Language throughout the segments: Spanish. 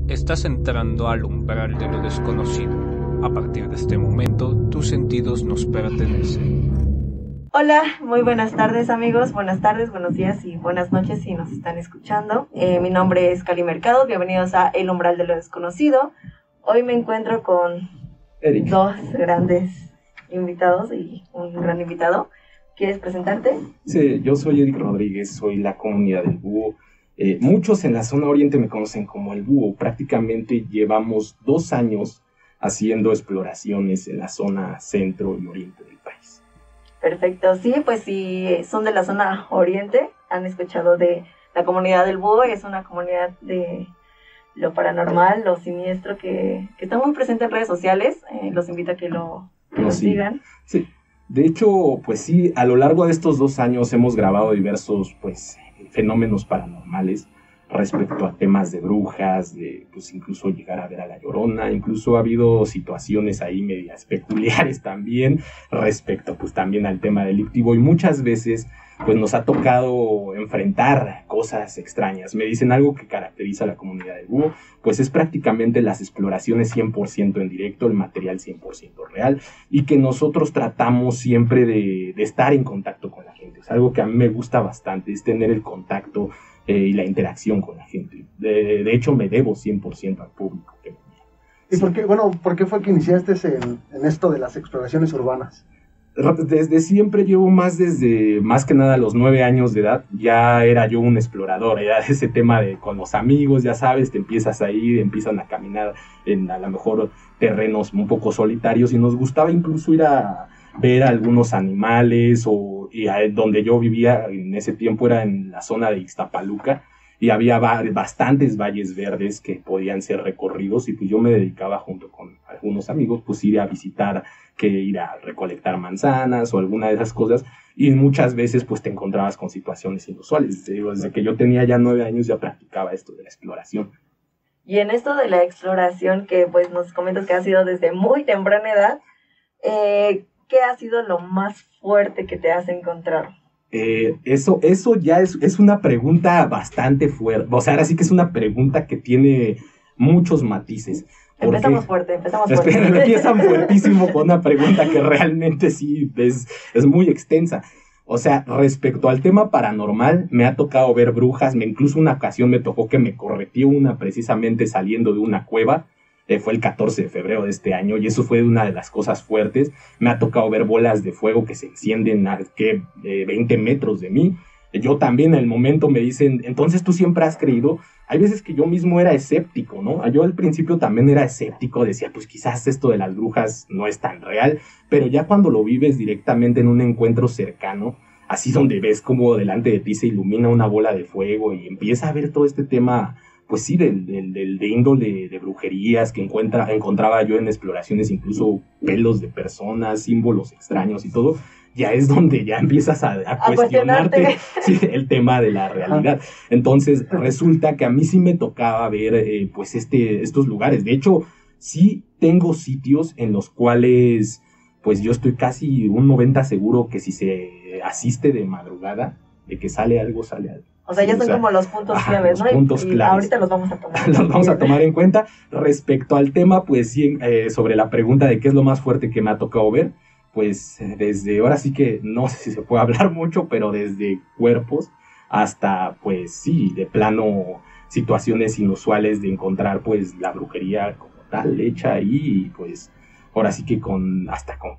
Estás entrando al umbral de lo desconocido. A partir de este momento, tus sentidos nos pertenecen. Hola, muy buenas tardes amigos, buenas tardes, buenos días y buenas noches si nos están escuchando. Mi nombre es Cali Mercado, bienvenidos a El Umbral de lo Desconocido. Hoy me encuentro con Eric. Dos grandes invitados y un gran invitado. ¿Quieres presentarte? Sí, yo soy Eric Rodríguez, soy la comunidad del búho. Muchos en la zona oriente me conocen como el búho. Prácticamente llevamos 2 años haciendo exploraciones en la zona centro y oriente del país. Perfecto, sí, pues si son de la zona oriente, han escuchado de la comunidad del búho. Es una comunidad de lo paranormal, lo siniestro, que está muy presente en redes sociales. Los invito a que lo sigan. Sí, de hecho, pues sí, a lo largo de estos 2 años hemos grabado diversos, pues, fenómenos paranormales respecto a temas de brujas, de pues incluso llegar a ver a la Llorona. Incluso ha habido situaciones ahí medias peculiares también respecto pues también al tema delictivo, y muchas veces pues nos ha tocado enfrentar cosas extrañas. Me dicen algo que caracteriza a la comunidad del búho, pues es prácticamente las exploraciones 100% en directo, el material 100% real, y que nosotros tratamos siempre de estar en contacto con la gente. Es algo que a mí me gusta bastante, es tener el contacto y la interacción con la gente. De hecho, me debo 100% al público que me mira. ¿Y por qué fue que iniciaste en esto de las exploraciones urbanas? Desde siempre llevo más que nada los 9 años de edad, ya era yo un explorador, era ese tema de con los amigos, ya sabes, te empiezas a ir, empiezan a caminar en a lo mejor terrenos un poco solitarios, y nos gustaba incluso ir a ver algunos animales, donde yo vivía en ese tiempo era en la zona de Ixtapaluca, y había bastantes valles verdes que podían ser recorridos, y pues yo me dedicaba junto con algunos amigos pues ir a visitar, que ir a recolectar manzanas o alguna de esas cosas, y muchas veces pues te encontrabas con situaciones inusuales. Desde que yo tenía ya 9 años ya practicaba esto de la exploración. Y en esto de la exploración, que pues nos comentas que ha sido desde muy temprana edad, ¿qué ha sido lo más fuerte que te has encontrado? Eso ya es una pregunta bastante fuerte. O sea, ahora sí que es una pregunta que tiene muchos matices. Empezamos fuerte. Empiezan fuertísimo con una pregunta que realmente sí es muy extensa. O sea, respecto al tema paranormal, me ha tocado ver brujas. Incluso una ocasión me tocó que me correteó una precisamente saliendo de una cueva. Fue el 14 de febrero de este año, y eso fue una de las cosas fuertes. Me ha tocado ver bolas de fuego que se encienden a 20 metros de mí. Yo también en el momento me dicen, entonces tú siempre has creído. Hay veces que yo mismo era escéptico, ¿no? Yo al principio también era escéptico, decía, pues quizás esto de las brujas no es tan real, pero ya cuando lo vives directamente en un encuentro cercano, así donde ves como delante de ti se ilumina una bola de fuego y empieza a ver todo este tema, pues sí, de índole de brujerías que encontraba yo en exploraciones, incluso pelos de personas, símbolos extraños y todo, ya es donde ya empiezas a cuestionarte sí, el tema de la realidad. Entonces resulta que a mí sí me tocaba ver pues estos lugares. De hecho, sí tengo sitios en los cuales pues yo estoy casi un 90 seguro que si se asiste de madrugada, de que sale algo, sale algo. O sea, ya son como los puntos claves, ¿no? Puntos claves. Ahorita los vamos a tomar. Los vamos a tomar en cuenta. Respecto al tema, pues sí, sobre la pregunta de qué es lo más fuerte que me ha tocado ver, pues desde, ahora sí que no sé si se puede hablar mucho, pero desde cuerpos hasta, pues sí, de plano, situaciones inusuales de encontrar, pues, la brujería como tal, hecha ahí, y pues, ahora sí que hasta con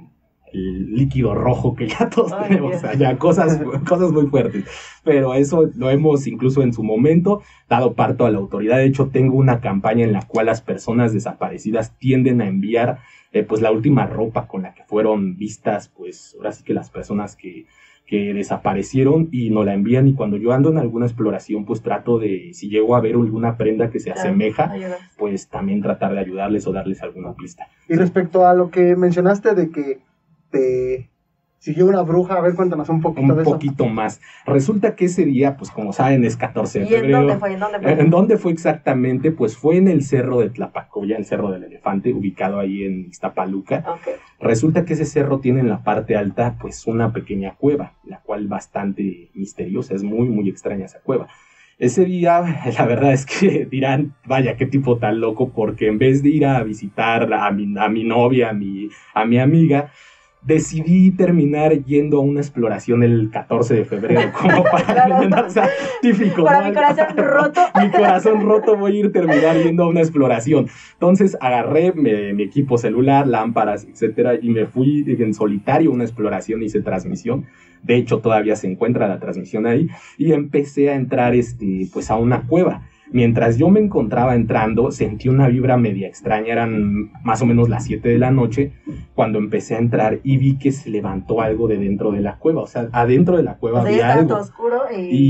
el líquido rojo que ya todos tenemos, o sea, ya cosas muy fuertes, pero eso lo hemos incluso en su momento dado parto a la autoridad. De hecho, tengo una campaña en la cual las personas desaparecidas tienden a enviar pues la última ropa con la que fueron vistas, pues ahora sí que las personas que desaparecieron, y nos la envían, y cuando yo ando en alguna exploración pues trato de, si llego a ver alguna prenda que se asemeja, pues también tratar de ayudarles o darles alguna pista. Y respecto a lo que mencionaste de que te siguió una bruja, a ver, cuéntanos un poquito de eso. Un poquito más. Resulta que ese día, pues como saben, es 14 de ¿Y febrero. en dónde fue? ¿En dónde fue exactamente? Pues fue en el cerro de Tlapacoya, el Cerro del Elefante, ubicado ahí en Ixtapaluca. Okay. Resulta que ese cerro tiene en la parte alta, pues una pequeña cueva, la cual bastante misteriosa, es muy, muy extraña esa cueva. Ese día, la verdad es que dirán, vaya, qué tipo tan loco, porque en vez de ir a visitar a mi novia, a mi amiga, decidí terminar yendo a una exploración el 14 de febrero, como para, Claro. o sea, típico. Para ¿no? mi corazón roto. Mi corazón roto, voy a ir terminar yendo a una exploración. Entonces agarré mi equipo celular, lámparas, etcétera, y me fui en solitario a una exploración, hice transmisión. De hecho, todavía se encuentra la transmisión ahí, y empecé a entrar pues a una cueva. Mientras yo me encontraba entrando, sentí una vibra media extraña, eran más o menos las 7 de la noche, cuando empecé a entrar y vi que se levantó algo de dentro de la cueva, o sea, adentro de la cueva O sea, ya había estaba todo algo. oscuro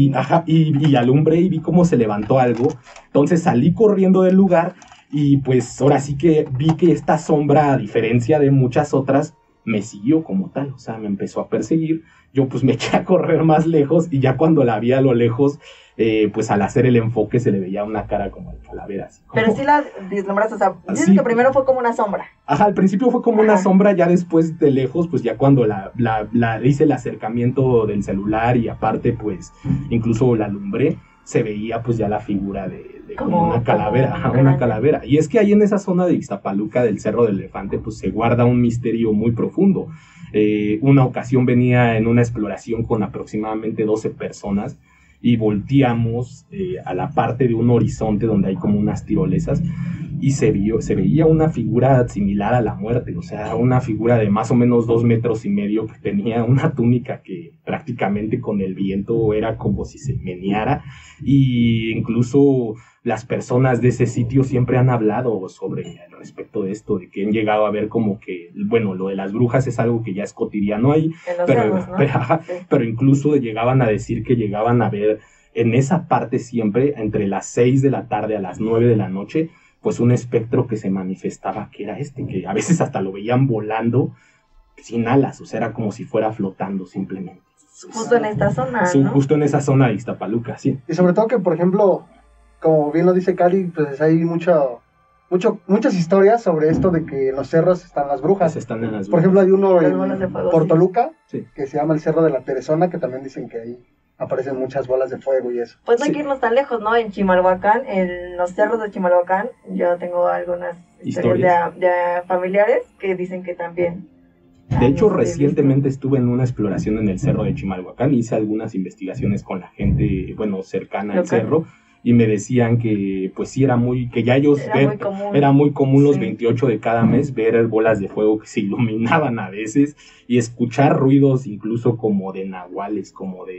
Y alumbré y vi cómo se levantó algo, entonces salí corriendo del lugar y pues ahora sí que vi que esta sombra, a diferencia de muchas otras, me siguió como tal, o sea, me empezó a perseguir. Yo pues me eché a correr más lejos y ya cuando la vi a lo lejos, pues al hacer el enfoque se le veía una cara como de calavera. Así como... Pero sí la vislumbraste, o sea, dices Sí. que primero fue como una sombra. Ajá, al principio fue como una Ajá. sombra, ya después de lejos, pues ya cuando hice el acercamiento del celular y aparte pues incluso la alumbré, se veía pues ya la figura de como una calavera, ajá, una calavera. Y es que ahí en esa zona de Ixtapaluca, del Cerro del Elefante, pues se guarda un misterio muy profundo. Una ocasión venía en una exploración con aproximadamente 12 personas y volteamos a la parte de un horizonte donde hay como unas tirolesas y se veía una figura similar a la muerte, o sea, una figura de más o menos 2,5 metros que tenía una túnica que prácticamente con el viento era como si se meneara, y incluso las personas de ese sitio siempre han hablado sobre al respecto de esto, de que han llegado a ver como que, bueno, lo de las brujas es algo que ya es cotidiano ahí, En los pero, cerros, ¿no? Sí. pero incluso llegaban a decir que llegaban a ver en esa parte siempre, entre las 6 de la tarde a las 9 de la noche, pues un espectro que se manifestaba, que era que a veces hasta lo veían volando sin alas, o sea, era como si fuera flotando simplemente. Justo en esta zona, ¿no? Justo en esa zona de Ixtapaluca, sí. Y sobre todo que, por ejemplo, como bien lo dice Cali, pues hay muchas historias sobre esto de que en los cerros están las brujas. Pues están en las Por ejemplo, hay uno Las bolas de en fuego, Portoluca, sí. que se llama el Cerro de la Teresona, que también dicen que ahí aparecen muchas bolas de fuego y eso. Pues no hay Sí. que irnos tan lejos, ¿no? En Chimalhuacán, en los cerros de Chimalhuacán, yo tengo algunas historias de familiares que dicen que también. De hecho, han recientemente estuve en una exploración en el cerro de Chimalhuacán, hice algunas investigaciones con la gente, bueno, cercana al Local. cerro, y me decían que pues sí que ya ellos Era muy común. los Sí. 28 de cada mes ver bolas de fuego que se iluminaban a veces y escuchar ruidos incluso como de nahuales,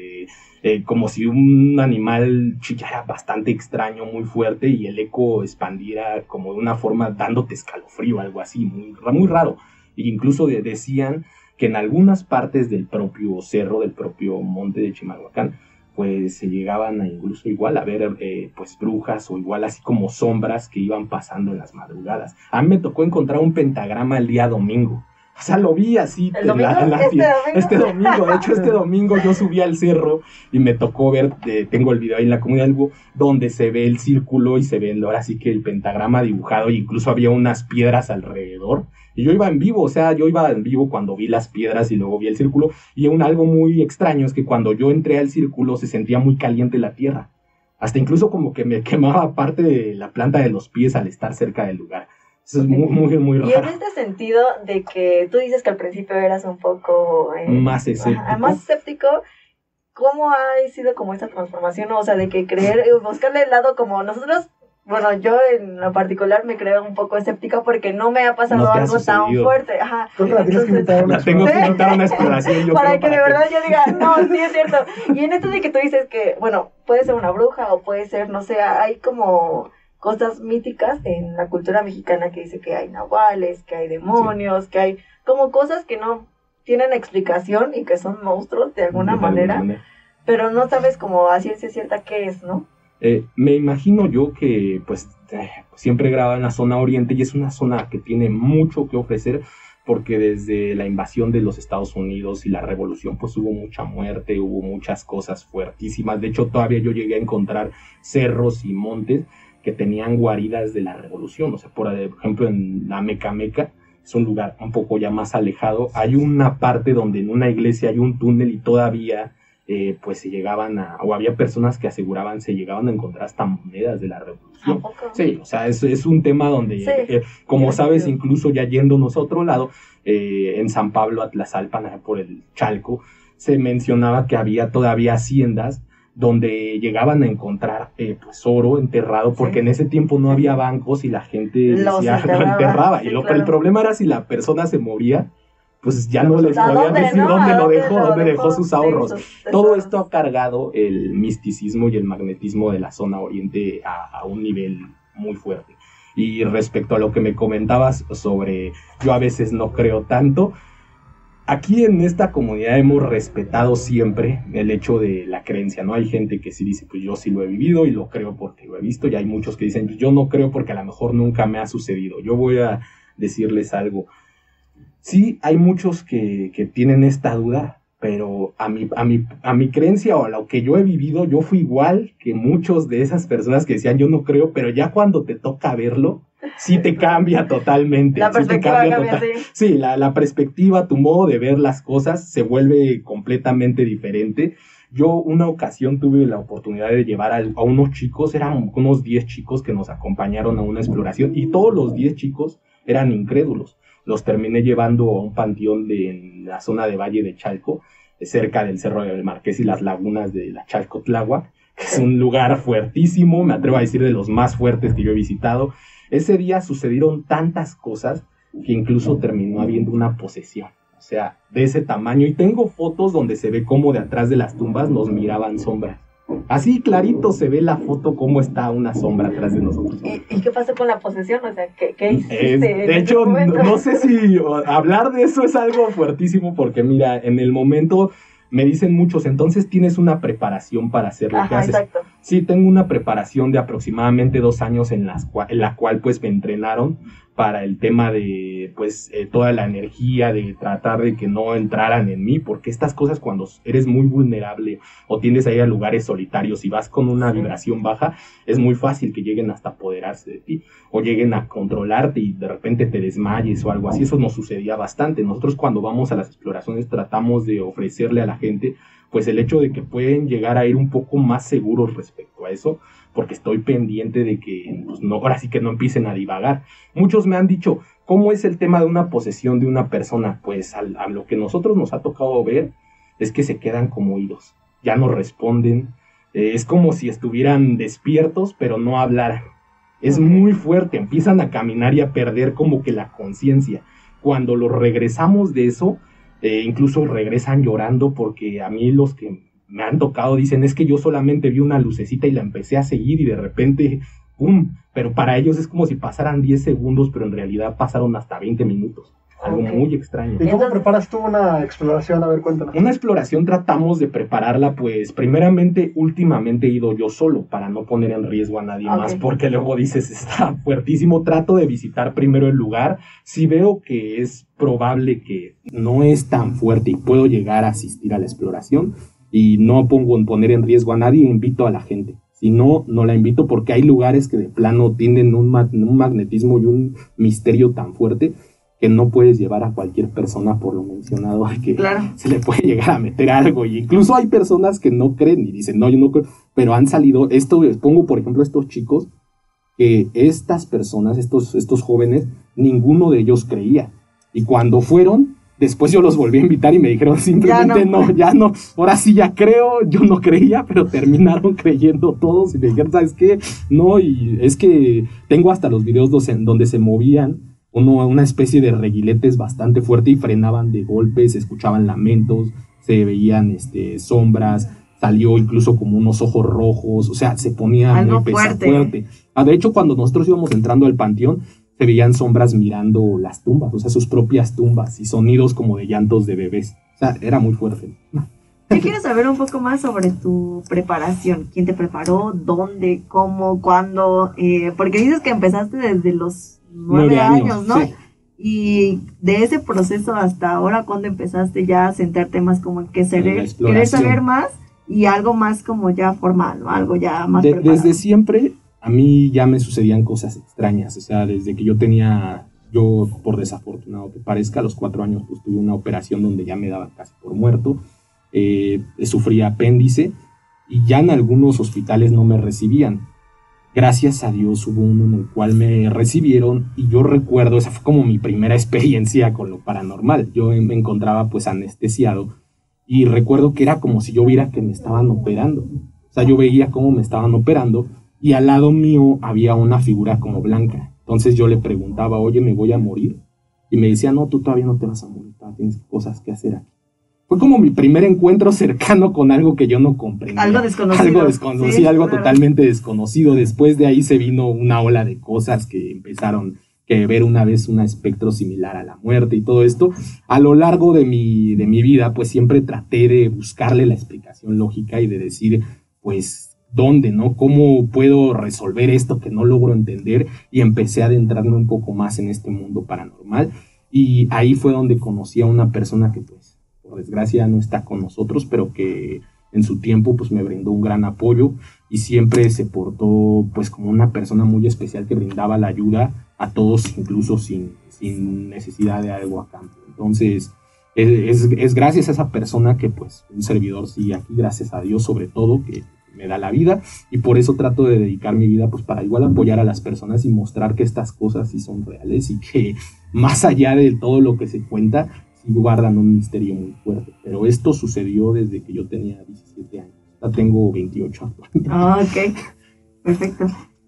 como si un animal chillara bastante extraño, muy fuerte, y el eco expandiera como de una forma dándote escalofrío, algo así, muy, muy raro. E incluso decían que en algunas partes del propio cerro, del propio monte de Chimalhuacán, pues se llegaban a incluso igual a ver pues brujas o igual así como sombras que iban pasando en las madrugadas. A mí me tocó encontrar un pentagrama el día domingo. O sea, lo vi así. ¿El domingo? Este domingo. De hecho, este domingo yo subí al cerro y me tocó ver, tengo el video ahí en la comunidad, donde se ve el círculo y se ve ahora sí que el pentagrama dibujado, e incluso había unas piedras alrededor. Y yo iba en vivo, o sea, yo iba en vivo cuando vi las piedras y luego vi el círculo. Y algo muy extraño es que cuando yo entré al círculo se sentía muy caliente la tierra. Hasta incluso como que me quemaba parte de la planta de los pies al estar cerca del lugar. Eso es muy, muy, muy Y en raro. este sentido de que tú dices que al principio eras un poco Más escéptico. más escéptico, ¿cómo ha sido como esta transformación? O sea, de que creer, buscarle el lado como nosotros, bueno, yo en lo particular me creo un poco escéptica porque no me ha pasado No te ha algo tan sucedido. fuerte. Ajá. Creo que la tienes que invitar a una La tengo que Sí. invitar a una exploración. Yo Para creo, que de verdad yo diga, no, sí es cierto. Y en esto de que tú dices que, bueno, puede ser una bruja o puede ser, no sé, hay como cosas míticas en la cultura mexicana que dice que hay nahuales, que hay demonios, que hay como cosas que no tienen explicación y que son monstruos de alguna manera, pero no sabes como a ciencia cierta qué es, ¿no? Me imagino yo que pues siempre graba en la zona oriente y es una zona que tiene mucho que ofrecer, porque desde la invasión de los Estados Unidos y la revolución pues hubo mucha muerte, hubo muchas cosas fuertísimas. De hecho, todavía yo llegué a encontrar cerros y montes que tenían guaridas de la revolución. O sea, por ejemplo, en la Meca, es un lugar un poco ya más alejado, hay una parte donde en una iglesia hay un túnel y todavía pues se llegaban o había personas que aseguraban se llegaban a encontrar hasta monedas de la revolución. ¿A poco? Sí, o sea, es un tema donde, Sí. como sabes, incluso ya yéndonos a otro lado, en San Pablo, Atlazalpan, por el Chalco, se mencionaba que había todavía haciendas donde llegaban a encontrar pues oro enterrado, porque Sí. en ese tiempo no había bancos y la gente Los decía, lo enterraba. enterraba. Sí, Y claro. el problema era si la persona se moría, pues ya no les ¿A podían dónde, decir no? dónde ¿A lo dónde dejó, lo dónde dejó sus Sí, ahorros. sus Todo tesoros. esto ha cargado el misticismo y el magnetismo de la zona oriente a un nivel muy fuerte. Y respecto a lo que me comentabas sobre yo a veces no creo tanto, aquí en esta comunidad hemos respetado siempre el hecho de la creencia, ¿no? Hay gente que sí dice, pues yo sí lo he vivido y lo creo porque lo he visto, y hay muchos que dicen, pues yo no creo porque a lo mejor nunca me ha sucedido. Yo voy a decirles algo. Sí, hay muchos que tienen esta duda, pero a mi creencia o a lo que yo he vivido, yo fui igual que muchos de esas personas que decían yo no creo, pero ya cuando te toca verlo, sí te cambia totalmente. La sí te perspectiva cambia, sí. Sí, la perspectiva, tu modo de ver las cosas se vuelve completamente diferente. Yo una ocasión tuve la oportunidad de llevar a unos chicos, eran unos 10 chicos que nos acompañaron a una exploración y todos los 10 chicos eran incrédulos. Los terminé llevando a un panteón en la zona de Valle de Chalco, cerca del Cerro del Marqués y las lagunas de la Chalco-Tláhuac, que es un lugar fuertísimo, me atrevo a decir de los más fuertes que yo he visitado. Ese día sucedieron tantas cosas que incluso terminó habiendo una posesión, o sea, de ese tamaño. Y tengo fotos donde se ve cómo de atrás de las tumbas nos miraban sombras. Así clarito se ve la foto cómo está una sombra atrás de nosotros. ¿Y qué pasó con la posesión? O sea, ¿qué hiciste en De ese hecho, momento? no sé si hablar de eso es algo fuertísimo porque mira, en el momento me dicen muchos, entonces tienes una preparación para hacer lo que Ajá, haces. exacto. Sí, tengo una preparación de aproximadamente 2 años en la cual pues me entrenaron para el tema de pues toda la energía, de tratar de que no entraran en mí, porque estas cosas cuando eres muy vulnerable o tiendes a ir a lugares solitarios y vas con una vibración baja, es muy fácil que lleguen hasta apoderarse de ti o lleguen a controlarte y de repente te desmayes o algo así. Eso nos sucedía bastante. Nosotros cuando vamos a las exploraciones tratamos de ofrecerle a la gente pues el hecho de que pueden llegar a ir un poco más seguros respecto a eso, porque estoy pendiente de que pues, no, ahora sí que no empiecen a divagar. Muchos me han dicho, ¿cómo es el tema de una posesión de una persona? Pues a lo que nosotros nos ha tocado ver es que se quedan como oídos, ya no responden, es como si estuvieran despiertos pero no hablaran. Es muy fuerte, empiezan a caminar y a perder como que la conciencia. Cuando los regresamos de eso, incluso regresan llorando, porque a mí los que me han tocado dicen, es que yo solamente vi una lucecita y la empecé a seguir y de repente, ¡pum! Pero para ellos es como si pasaran 10 segundos, pero en realidad pasaron hasta 20 minutos. Algo muy extraño. ¿Y cómo preparas tú una exploración? A ver, cuéntanos. Una exploración tratamos de prepararla, pues primeramente, últimamente he ido yo solo para no poner en riesgo a nadie más, porque luego dices, está fuertísimo. Trato de visitar primero el lugar. Si veo que es probable que no es tan fuerte y puedo llegar a asistir a la exploración y no pongo en poner en riesgo a nadie, invito a la gente. Si no, no la invito, porque hay lugares que de plano tienen un magnetismo y un misterio tan fuerte que no puedes llevar a cualquier persona, por lo mencionado, que se le puede llegar a meter algo. Y incluso hay personas que no creen y dicen, no, yo no creo, pero han salido, pongo por ejemplo estos chicos, que estas personas, estos jóvenes, ninguno de ellos creía. Y cuando fueron, después yo los volví a invitar y me dijeron simplemente ya no, ahora sí ya creo, yo no creía, pero terminaron creyendo todos y me dijeron, ¿sabes qué? No, y es que tengo hasta los videos donde se movían una especie de reguiletes bastante fuerte y frenaban de golpe, se escuchaban lamentos, se veían sombras, salió incluso como unos ojos rojos, o sea, se ponía algo muy fuerte. De hecho, cuando nosotros íbamos entrando al panteón, se veían sombras mirando las tumbas, o sea, sus propias tumbas, y sonidos como de llantos de bebés. O sea, era muy fuerte. Yo quiero saber un poco más sobre tu preparación. ¿Quién te preparó? ¿Dónde? ¿Cómo? ¿Cuándo? Porque dices que empezaste desde los 9 años, ¿no? Sí. Y de ese proceso hasta ahora, ¿cuándo empezaste ya a centrarte más como en querer saber más y algo más como ya formal, ¿no? Algo ya más preparado? Desde siempre a mí ya me sucedían cosas extrañas, o sea, desde que yo por desafortunado que parezca, a los 4 años pues tuve una operación donde ya me daba casi por muerto, sufría apéndice y ya en algunos hospitales no me recibían. Gracias a Dios hubo uno en el cual me recibieron y yo recuerdo, esa fue como mi primera experiencia con lo paranormal. Yo me encontraba pues anestesiado y recuerdo que era como si yo viera que me estaban operando. O sea, yo veía cómo me estaban operando y al lado mío había una figura como blanca. Entonces yo le preguntaba, oye, ¿me voy a morir? Y me decía, no, tú todavía no te vas a morir, tienes cosas que hacer aquí. Fue como mi primer encuentro cercano con algo que yo no comprendía. Algo desconocido. Algo desconocido, sí, algo claro. Totalmente desconocido. Después de ahí se vino una ola de cosas que empezaron que ver una vez un espectro similar a la muerte y todo esto. A lo largo de mi vida, pues siempre traté de buscarle la explicación lógica y de decir, pues, ¿dónde, no? ¿Cómo puedo resolver esto que no logro entender? Y empecé a adentrarme un poco más en este mundo paranormal. Y ahí fue donde conocí a una persona que, pues, por desgracia no está con nosotros, pero que en su tiempo pues me brindó un gran apoyo y siempre se portó pues como una persona muy especial que brindaba la ayuda a todos, incluso sin necesidad de algo a cambio. Entonces es gracias a esa persona que pues un servidor sigue aquí, gracias a Dios sobre todo, que me da la vida, y por eso trato de dedicar mi vida pues para igual apoyar a las personas y mostrar que estas cosas sí son reales y que más allá de todo lo que se cuenta, sí guardan un misterio muy fuerte. Pero esto sucedió desde que yo tenía 17 años. Ya tengo 28 actualmente. Ah, ok. Perfecto.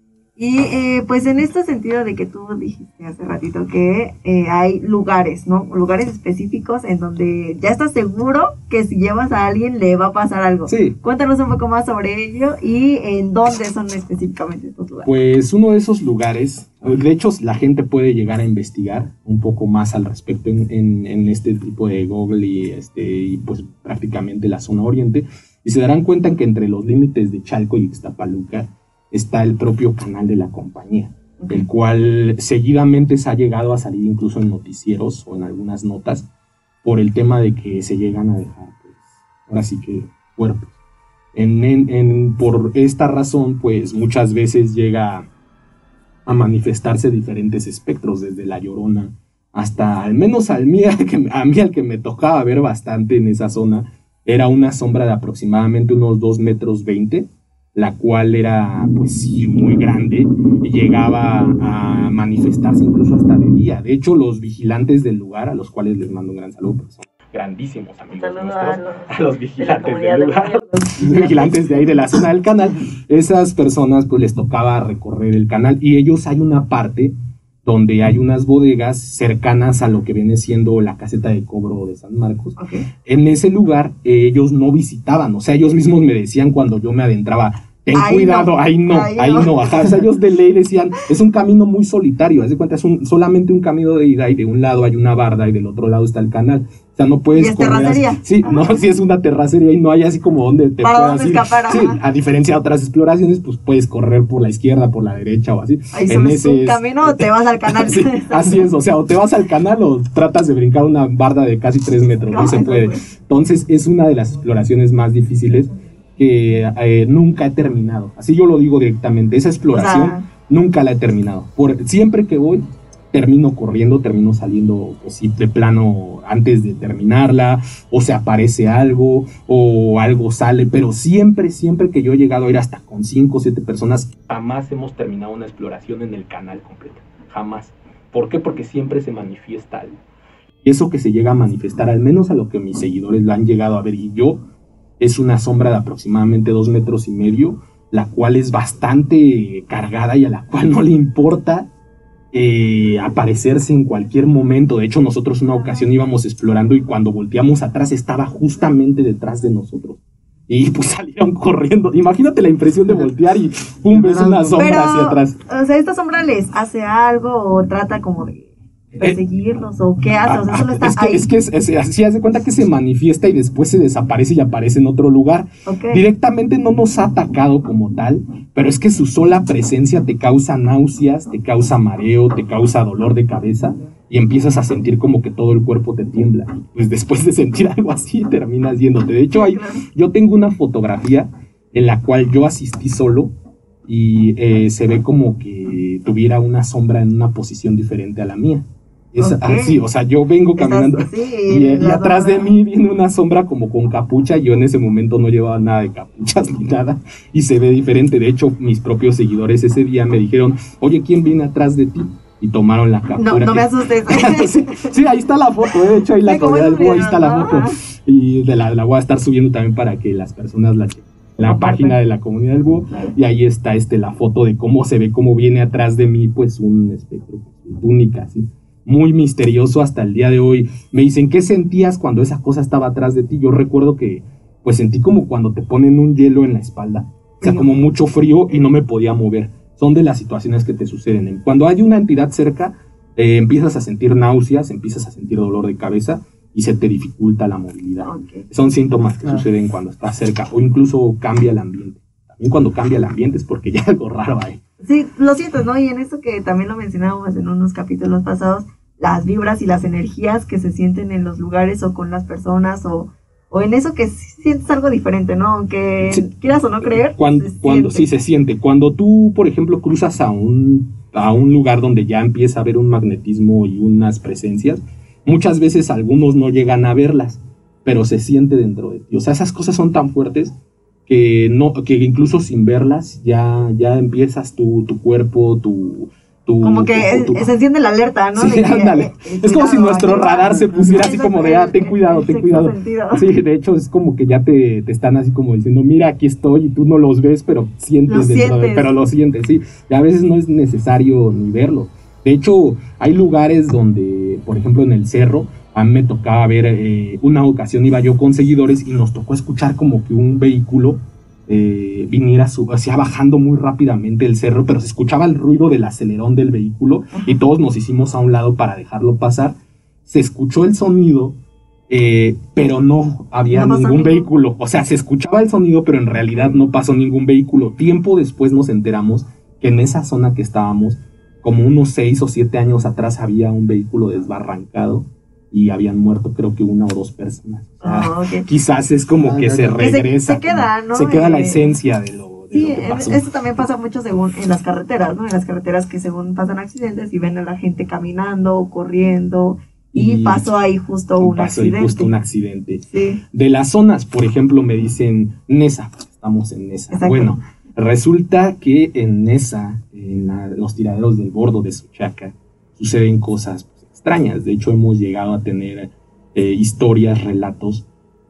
Y pues en este sentido de que tú dijiste hace ratito que hay lugares, ¿no? Lugares específicos en donde ya estás seguro que si llevas a alguien le va a pasar algo. Sí. Cuéntanos un poco más sobre ello y en dónde son específicamente estos lugares. Pues uno de esos lugares, de hecho la gente puede llegar a investigar un poco más al respecto en este tipo de Google y pues prácticamente la zona oriente, y se darán cuenta en que entre los límites de Chalco y Ixtapaluca está el propio canal de la compañía, okay, el cual seguidamente se ha llegado a salir incluso en noticieros o en algunas notas por el tema de que se llegan a dejar, pues, ahora sí que cuerpos. Por esta razón, pues muchas veces llega a manifestarse diferentes espectros, desde la Llorona hasta, al menos a mí al que me tocaba ver bastante en esa zona, era una sombra de aproximadamente unos 2,20 metros, la cual era pues sí muy grande y llegaba a manifestarse incluso hasta de día. De hecho, los vigilantes del lugar, a los cuales les mando un gran saludo porque son grandísimos amigos nuestros, a los vigilantes del lugar, los vigilantes de ahí de la zona del canal, esas personas pues les tocaba recorrer el canal y ellos hay una parte donde hay unas bodegas cercanas a lo que viene siendo la caseta de cobro de San Marcos. Okay. En ese lugar ellos no visitaban, o sea, ellos mismos me decían cuando yo me adentraba, ten cuidado, ahí no. Ajá, o sea, ellos de ley decían, es un camino muy solitario, haz de cuenta, es solamente un camino de ida y de un lado hay una barda y del otro lado está el canal. O sea, no puedes... ¿Y es terracería? Sí, no, sí es una terracería y no hay así como donde te puedas ir. Escapar, sí, a diferencia de otras exploraciones, pues puedes correr por la izquierda, por la derecha o así. Ahí solo es un camino o te vas al canal. Sí, así es, o sea, o te vas al canal o tratas de brincar una barda de casi 3 metros, no se puede. Entonces, es una de las exploraciones más difíciles que nunca he terminado. Así yo lo digo directamente, esa exploración nunca la he terminado. Siempre que voy, termino corriendo, termino saliendo pues, sí, de plano antes de terminarla, o se aparece algo, o algo sale, pero siempre que yo he llegado a ir hasta con 5 o 7 personas, jamás hemos terminado una exploración en el canal completo, jamás. ¿Por qué? Porque siempre se manifiesta algo. Y eso que se llega a manifestar, al menos a lo que mis seguidores lo han llegado a ver, y yo, es una sombra de aproximadamente 2,5 metros, la cual es bastante cargada y a la cual no le importa aparecerse en cualquier momento. De hecho, nosotros una ocasión íbamos explorando y cuando volteamos atrás estaba justamente detrás de nosotros. Y pues salieron corriendo. Imagínate la impresión de voltear y pum, ves una sombra hacia atrás. O sea, ¿esta sombra les hace algo o trata como de perseguirlos o qué hace? O sea, solo está ahí. Es que así haz de cuenta que se manifiesta y después se desaparece y aparece en otro lugar. Okay. Directamente no nos ha atacado como tal, pero es que su sola presencia te causa náuseas, te causa mareo, te causa dolor de cabeza y empiezas a sentir como que todo el cuerpo te tiembla. Pues después de sentir algo así terminas yéndote. De hecho, yo tengo una fotografía en la cual yo asistí solo y se ve como que tuviera una sombra en una posición diferente a la mía. Es así, o sea, yo vengo caminando y atrás de mí viene una sombra como con capucha. Yo en ese momento no llevaba nada de capuchas ni nada y se ve diferente. De hecho, mis propios seguidores ese día me dijeron, oye, ¿quién viene atrás de ti? Y tomaron la captura. No me asustes. Sí, ahí está la foto, de hecho, ahí la comunidad del búho, ahí está la foto. Y la voy a estar subiendo también para que las personas la chequen. La página de la comunidad del búho, y ahí está la foto de cómo se ve, cómo viene atrás de mí, pues un espectro, túnica, ¿sí? Muy misterioso hasta el día de hoy. Me dicen, ¿qué sentías cuando esa cosa estaba atrás de ti? Yo recuerdo que, pues sentí como cuando te ponen un hielo en la espalda, o sea, como mucho frío y no me podía mover. Son de las situaciones que te suceden. Cuando hay una entidad cerca, empiezas a sentir náuseas, empiezas a sentir dolor de cabeza, y se te dificulta la movilidad. Okay. Son síntomas que suceden cuando estás cerca o incluso cambia el ambiente. También cuando cambia el ambiente es porque ya algo raro hay. Sí, lo sientes, ¿no? Y en esto que también lo mencionábamos en unos capítulos pasados, las vibras y las energías que se sienten en los lugares o con las personas o en eso que sientes algo diferente, ¿no? Aunque quieras o no creer. Cuando sí se siente. Cuando tú, por ejemplo, cruzas a un lugar donde ya empieza a haber un magnetismo y unas presencias, muchas veces algunos no llegan a verlas, pero se siente dentro de ti. O sea, esas cosas son tan fuertes que incluso sin verlas ya empiezas tu cuerpo, como que se enciende la alerta, ¿no? Sí, ándale. Es como si nuestro radar se pusiera así como de, ten cuidado. Sí, de hecho es como que ya te están así como diciendo, mira, aquí estoy, y tú no los ves, pero pero lo sientes, sí. Y a veces no es necesario ni verlo. De hecho, hay lugares donde, por ejemplo, en el cerro, a mí me tocaba ver, una ocasión iba yo con seguidores y nos tocó escuchar como que un vehículo viniera hacia bajando muy rápidamente el cerro, pero se escuchaba el ruido del acelerón del vehículo y todos nos hicimos a un lado para dejarlo pasar. Se escuchó el sonido, pero no había ningún vehículo. O sea, se escuchaba el sonido, pero en realidad no pasó ningún vehículo. Tiempo después nos enteramos que en esa zona que estábamos, como unos 6 o 7 años atrás, había un vehículo desbarrancado y habían muerto creo que 1 o 2 personas. O sea, okay. Quizás es como que se regresa. Se queda, ¿no? Se queda la esencia de lo que pasó. Esto también pasa mucho según en las carreteras, ¿no? En las carreteras que según pasan accidentes y ven a la gente caminando o corriendo y pasó ahí justo un accidente. Sí. De las zonas, por ejemplo, me dicen Nesa, estamos en Nesa. Exacto. Bueno, resulta que en Nesa, en los tiraderos del Bordo de Sochaca, suceden cosas extrañas. De hecho, hemos llegado a tener historias, relatos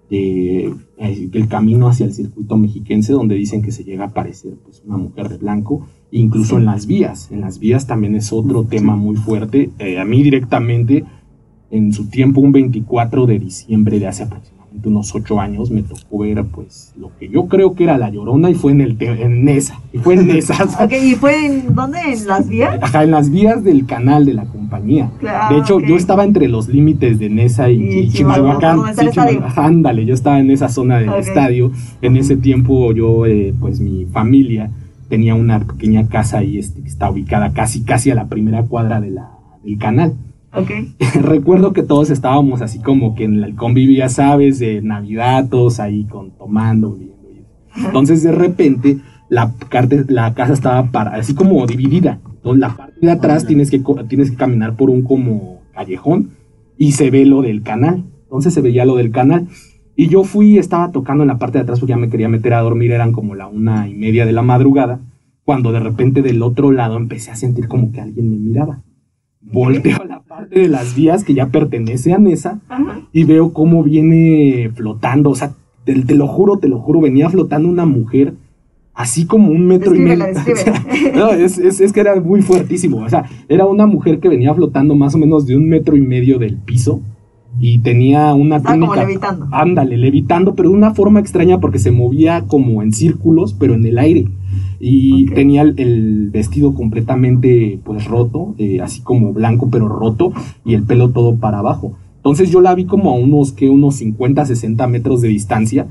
del camino hacia el circuito mexiquense, donde dicen que se llega a aparecer pues, una mujer de blanco, incluso en las vías. En las vías también es otro tema muy fuerte. A mí directamente, en su tiempo, un 24 de diciembre de hace aproximadamente unos 8 años, me tocó ver pues lo que yo creo que era La Llorona, y fue en Nesa. Okay, ¿y fue en dónde? ¿En las vías? Ajá, en las vías del canal de la compañía. Claro, de hecho, yo estaba entre los límites de Nesa y Chimalhuacán. Ándale, yo estaba en esa zona del estadio. En ese tiempo yo, pues mi familia tenía una pequeña casa ahí que está ubicada casi a la primera cuadra del canal. Okay. Recuerdo que todos estábamos así como que en el convivio, ya sabes, de Navidad, todos ahí tomando, viendo. Entonces de repente la casa estaba así como dividida. Entonces la parte de atrás tienes que caminar por un como callejón y se ve lo del canal. Entonces se veía lo del canal. Y yo estaba tocando en la parte de atrás porque ya me quería meter a dormir, eran como la 1:30 de la madrugada, cuando de repente del otro lado empecé a sentir como que alguien me miraba. Volteo a la parte de las vías que ya pertenece a Nesa. Ajá. Y veo cómo viene flotando, o sea, te lo juro, venía flotando una mujer así como 1,5 metros. No, es que era muy fuertísimo, o sea, era una mujer que venía flotando más o menos de 1,5 metros del piso y tenía una túnica. Como levitando. Ándale, levitando, pero de una forma extraña porque se movía como en círculos, pero en el aire. Y tenía el vestido completamente pues roto, así como blanco pero roto, y el pelo todo para abajo. Entonces yo la vi como a unos 50, 60 metros de distancia,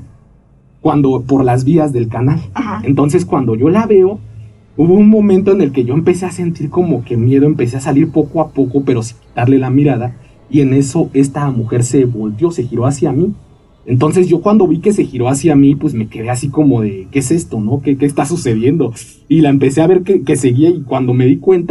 por las vías del canal. Ajá. Entonces cuando yo la veo, hubo un momento en el que yo empecé a sentir como que miedo, empecé a salir poco a poco, pero sin quitarle la mirada, y en eso esta mujer se volteó, se giró hacia mí. Entonces yo cuando vi que se giró hacia mí, pues me quedé así como de, ¿qué es esto, no? ¿Qué está sucediendo? Y la empecé a ver que seguía, y cuando me di cuenta,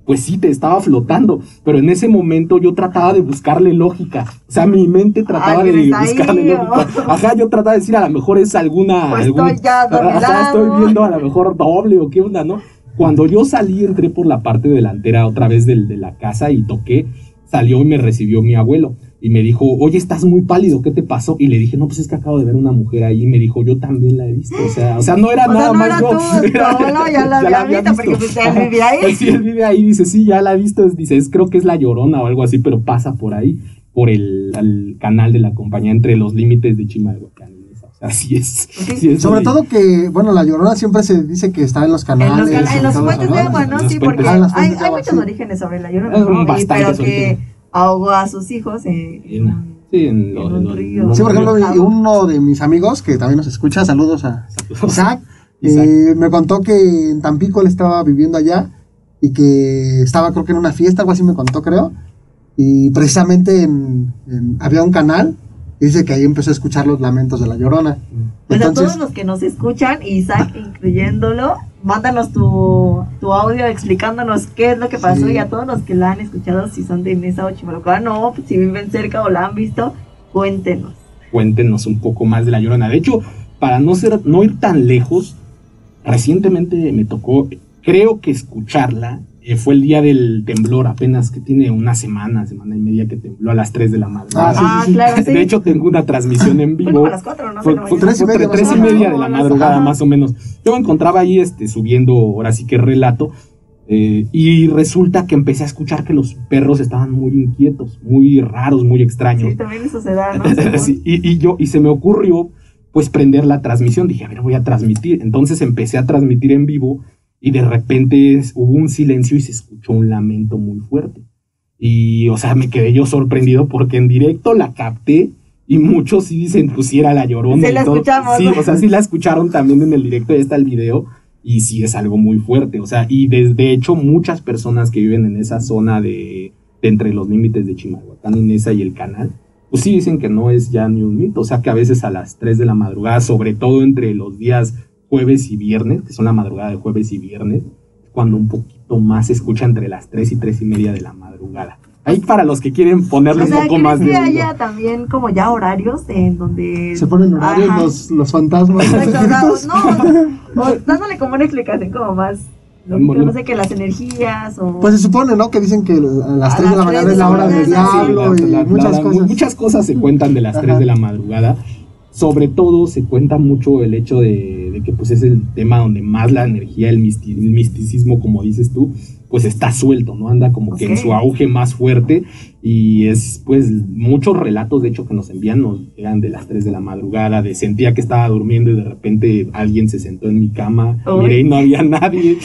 pues sí, te estaba flotando, pero en ese momento yo trataba de buscarle lógica, o sea, mi mente trataba de buscarle lógica, ajá, yo trataba de decir, a lo mejor es estoy ya estoy viendo a lo mejor doble o qué onda, ¿no? Cuando yo salí, entré por la parte delantera otra vez de la casa y toqué, salió y me recibió mi abuelo. Y me dijo, oye, estás muy pálido, ¿qué te pasó? Y le dije, no, pues es que acabo de ver una mujer ahí. Y me dijo, yo también la he visto. O sea, no era nada más yo. Ya la había visto, porque pues él vive ahí. Sí, él vive ahí, dice, sí, ya la he visto. Dice, creo que es La Llorona o algo así, pero pasa por ahí, por el canal de la compañía, entre los límites de Chimalhuacán. O sea, así es. Okay. Sí es sobre todo que, bueno, La Llorona siempre se dice que está en los canales. En los puentes de agua, ¿no? Sí, porque hay muchos orígenes sobre La Llorona, pero que ahogó a sus hijos en un río. Sí, por ejemplo, uno de mis amigos que también nos escucha, saludos a Isaac, me contó que en Tampico él estaba viviendo allá y que estaba, creo que en una fiesta, algo así me contó, creo, y precisamente había un canal y dice que ahí empezó a escuchar los lamentos de La Llorona. Pues entonces, a todos los que nos escuchan, Isaac incluyéndolo, mándanos tu audio explicándonos qué es lo que pasó, y a todos los que la han escuchado, si son de Nesa o Chimalhuacán, no, pues si viven cerca o la han visto, cuéntenos. Cuéntenos un poco más de La Llorona. De hecho, para no ir tan lejos, recientemente me tocó, creo que escucharla, fue el día del temblor, apenas que tiene una semana y media que tembló a las 3 de la madrugada. Claro, sí. De hecho, tengo una transmisión en vivo. Fue a las 4, ¿no? Fue 3:30 de la madrugada, más o menos. Yo me encontraba ahí subiendo, ahora sí que relato, y resulta que empecé a escuchar que los perros estaban muy inquietos, muy raros, muy extraños. Sí, también eso se da, ¿no? Sí, y se me ocurrió, pues, prender la transmisión. Dije, a ver, voy a transmitir. Entonces empecé a transmitir en vivo. Y de repente hubo un silencio y se escuchó un lamento muy fuerte. Y, o sea, me quedé yo sorprendido porque en directo la capté y muchos sí dicen, pues sí era La Llorona. Sí, la escuchamos. Sí, o sea, sí la escucharon también en el directo, ya está el video. Y sí es algo muy fuerte. O sea, y de hecho muchas personas que viven en esa zona de entre los límites de Chimalhuacán, Nesa y el canal, pues sí dicen que no es ya ni un mito. O sea, que a veces a las 3 de la madrugada, sobre todo entre los días jueves y viernes, que son la madrugada de jueves y viernes, cuando un poquito más se escucha entre las 3 y 3:30 de la madrugada. Ahí para los que quieren ponerle un poco más de... O sea, que haya también como ya horarios en donde... Se ponen horarios los fantasmas. Dándole como una explicación como más... no sé, que las energías o... Pues se supone, ¿no? Que dicen que a las 3 de la mañana es la hora del diablo y muchas cosas. Muchas cosas se cuentan de las 3 de la madrugada. Sobre todo se cuenta mucho el hecho de que pues es el tema donde más la energía, el misticismo, como dices tú, pues está suelto, ¿no? Anda como que en su auge más fuerte, y es pues muchos relatos de hecho que nos envían nos eran de las 3 de la madrugada, de sentía que estaba durmiendo y de repente alguien se sentó en mi cama, miré y no había nadie,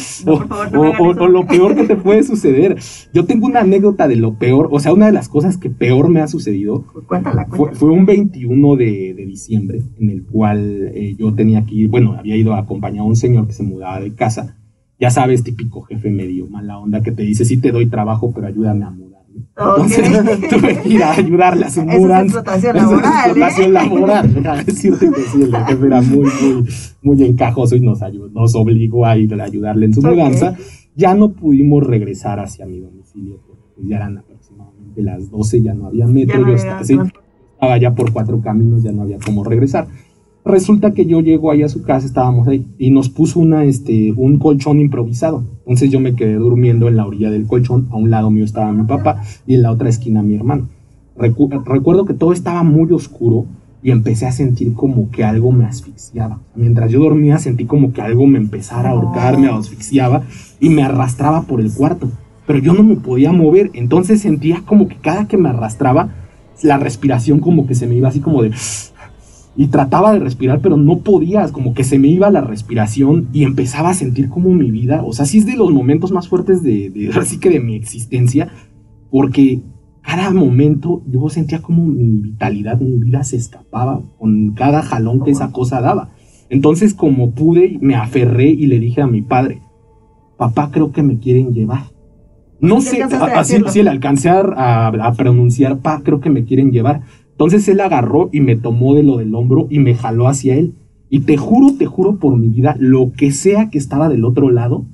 o lo peor que te puede suceder. Yo tengo una anécdota de lo peor, o sea, una de las cosas que peor me ha sucedido. Cuéntala. Fue un 21 de diciembre en el cual yo tenía que ir, bueno, había ido a acompañar a un señor que se mudaba de casa. Ya sabes, típico jefe medio mala onda que te dice, sí te doy trabajo, pero ayúdame a mudarme. Entonces tuve que ir a ayudarle a su mudanza. Es explotación laboral. Déjame decirte que sí, el jefe era muy encajoso y nos obligó a ir a ayudarle en su mudanza. Ya no pudimos regresar hacia mi domicilio, porque ya eran aproximadamente las 12, ya no había metro, yo estaba ya por 4 caminos, ya no había cómo regresar. Resulta que yo llego ahí a su casa, estábamos ahí, y nos puso un colchón improvisado. Entonces yo me quedé durmiendo en la orilla del colchón, a un lado mío estaba mi papá y en la otra esquina mi hermano. Recuerdo que todo estaba muy oscuro y empecé a sentir como que algo me asfixiaba. Mientras yo dormía sentí como que algo me empezara a ahorcar, me asfixiaba y me arrastraba por el cuarto. Pero yo no me podía mover, entonces sentía como que cada que me arrastraba, la respiración como que se me iba así como de... Y trataba de respirar, pero no podía, como que se me iba la respiración y empezaba a sentir como mi vida, o sea, sí es de los momentos más fuertes así que de mi existencia, porque cada momento yo sentía como mi vitalidad, mi vida se escapaba con cada jalón que esa cosa daba. Entonces, como pude, me aferré y le dije a mi padre, papá, creo que me quieren llevar. No sé, así le alcancé a pronunciar, pa, creo que me quieren llevar. Entonces él agarró y me tomó de lo del hombro y me jaló hacia él. Y te juro por mi vida, lo que sea que estaba del otro lado,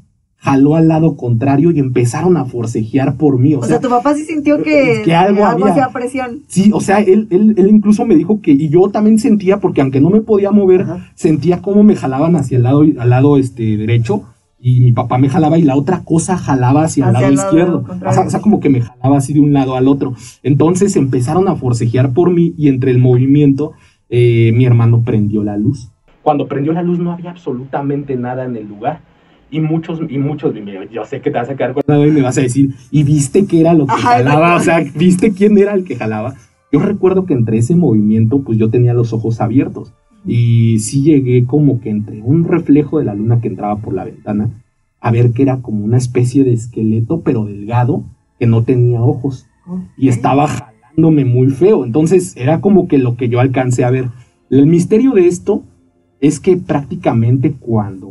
jaló al lado contrario y empezaron a forcejear por mí. O sea, tu papá sí sintió que algo había. Hacía presión. Sí, o sea, él incluso me dijo que, y yo también sentía, porque aunque no me podía mover, sentía cómo me jalaban hacia el lado, al lado derecho, y mi papá me jalaba y la otra cosa jalaba hacia el lado izquierdo. O sea, como que me jalaba así de un lado al otro. Entonces empezaron a forcejear por mí y entre el movimiento mi hermano prendió la luz. Cuando prendió la luz no había absolutamente nada en el lugar. Y muchos, yo sé que te vas a quedar con y me vas a decir, ¿y viste qué era lo que jalaba? O sea, ¿viste quién era el que jalaba? Yo recuerdo que entre ese movimiento, pues yo tenía los ojos abiertos. Y sí llegué como que entre un reflejo de la luna que entraba por la ventana, a ver que era como una especie de esqueleto, pero delgado, que no tenía ojos. Y estaba jalándome muy feo. Entonces era como que lo que yo alcancé a ver. El misterio de esto es que prácticamente cuando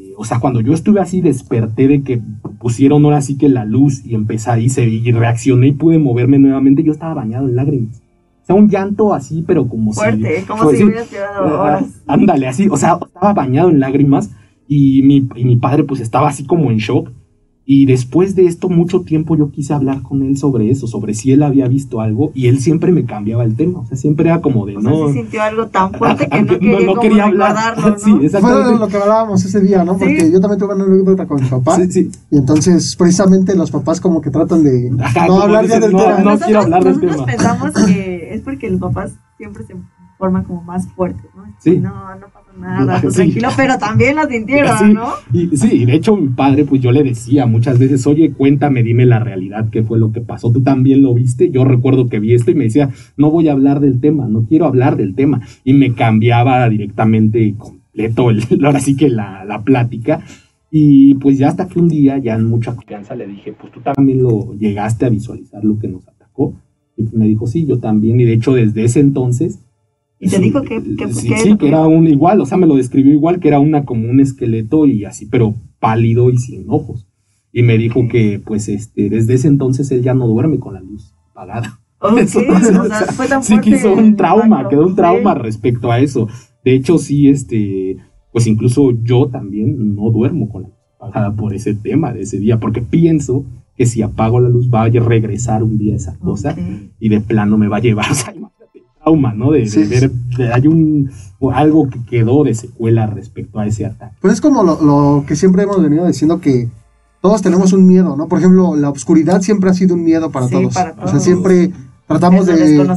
yo estuve así, desperté de que pusieron ahora sí que la luz y empecé y reaccioné y pude moverme nuevamente, yo estaba bañado en lágrimas. O sea, un llanto así, pero como fuerte, como si hubieras llevado horas. Ándale, así, o sea, estaba bañado en lágrimas y mi padre pues estaba así como en shock. Y después de esto, mucho tiempo yo quise hablar con él sobre eso, sobre si él había visto algo, y él siempre me cambiaba el tema. O sea, siempre era como de no. Se sintió algo tan fuerte que no quería hablar. ¿No? Sí, exactamente. Fue lo que hablábamos ese día, ¿no? Porque yo también tuve una anécdota con mi papá. Sí. Y entonces, precisamente, los papás como que tratan de no hablar ya del tema. No quiero hablar del tema. Nosotros pensamos que es porque los papás siempre se forman como más fuertes, ¿no? Sí. No pasa nada, tú tranquilo, pero también la sintieron, ¿no? Y de hecho mi padre, pues yo le decía muchas veces, oye, cuéntame, dime la realidad, qué fue lo que pasó, tú también lo viste, yo recuerdo que vi esto y me decía, no voy a hablar del tema, no quiero hablar del tema, y me cambiaba directamente completo, ahora sí que la plática, y pues ya hasta que un día, ya en mucha confianza, le dije, pues tú también lo llegaste a visualizar lo que nos atacó, y pues me dijo, sí, yo también, y de hecho desde ese entonces, y te dijo que que era un igual, o sea, me lo describió igual, que era como un esqueleto y así, pero pálido y sin ojos. Y me dijo que, pues, desde ese entonces él ya no duerme con la luz apagada. Eso, o sea, fue tan fuerte. Sí, quedó un trauma respecto a eso. De hecho, sí, pues incluso yo también no duermo con la luz apagada por ese tema de ese día, porque pienso que si apago la luz va a regresar un día esa cosa y de plano me va a llevar, o sea, trauma, ¿no? De ver, hay algo que quedó de secuela respecto a ese ataque. Pues es como lo que siempre hemos venido diciendo, que todos tenemos un miedo, ¿no? Por ejemplo, la oscuridad siempre ha sido un miedo para todos. O sea, siempre tratamos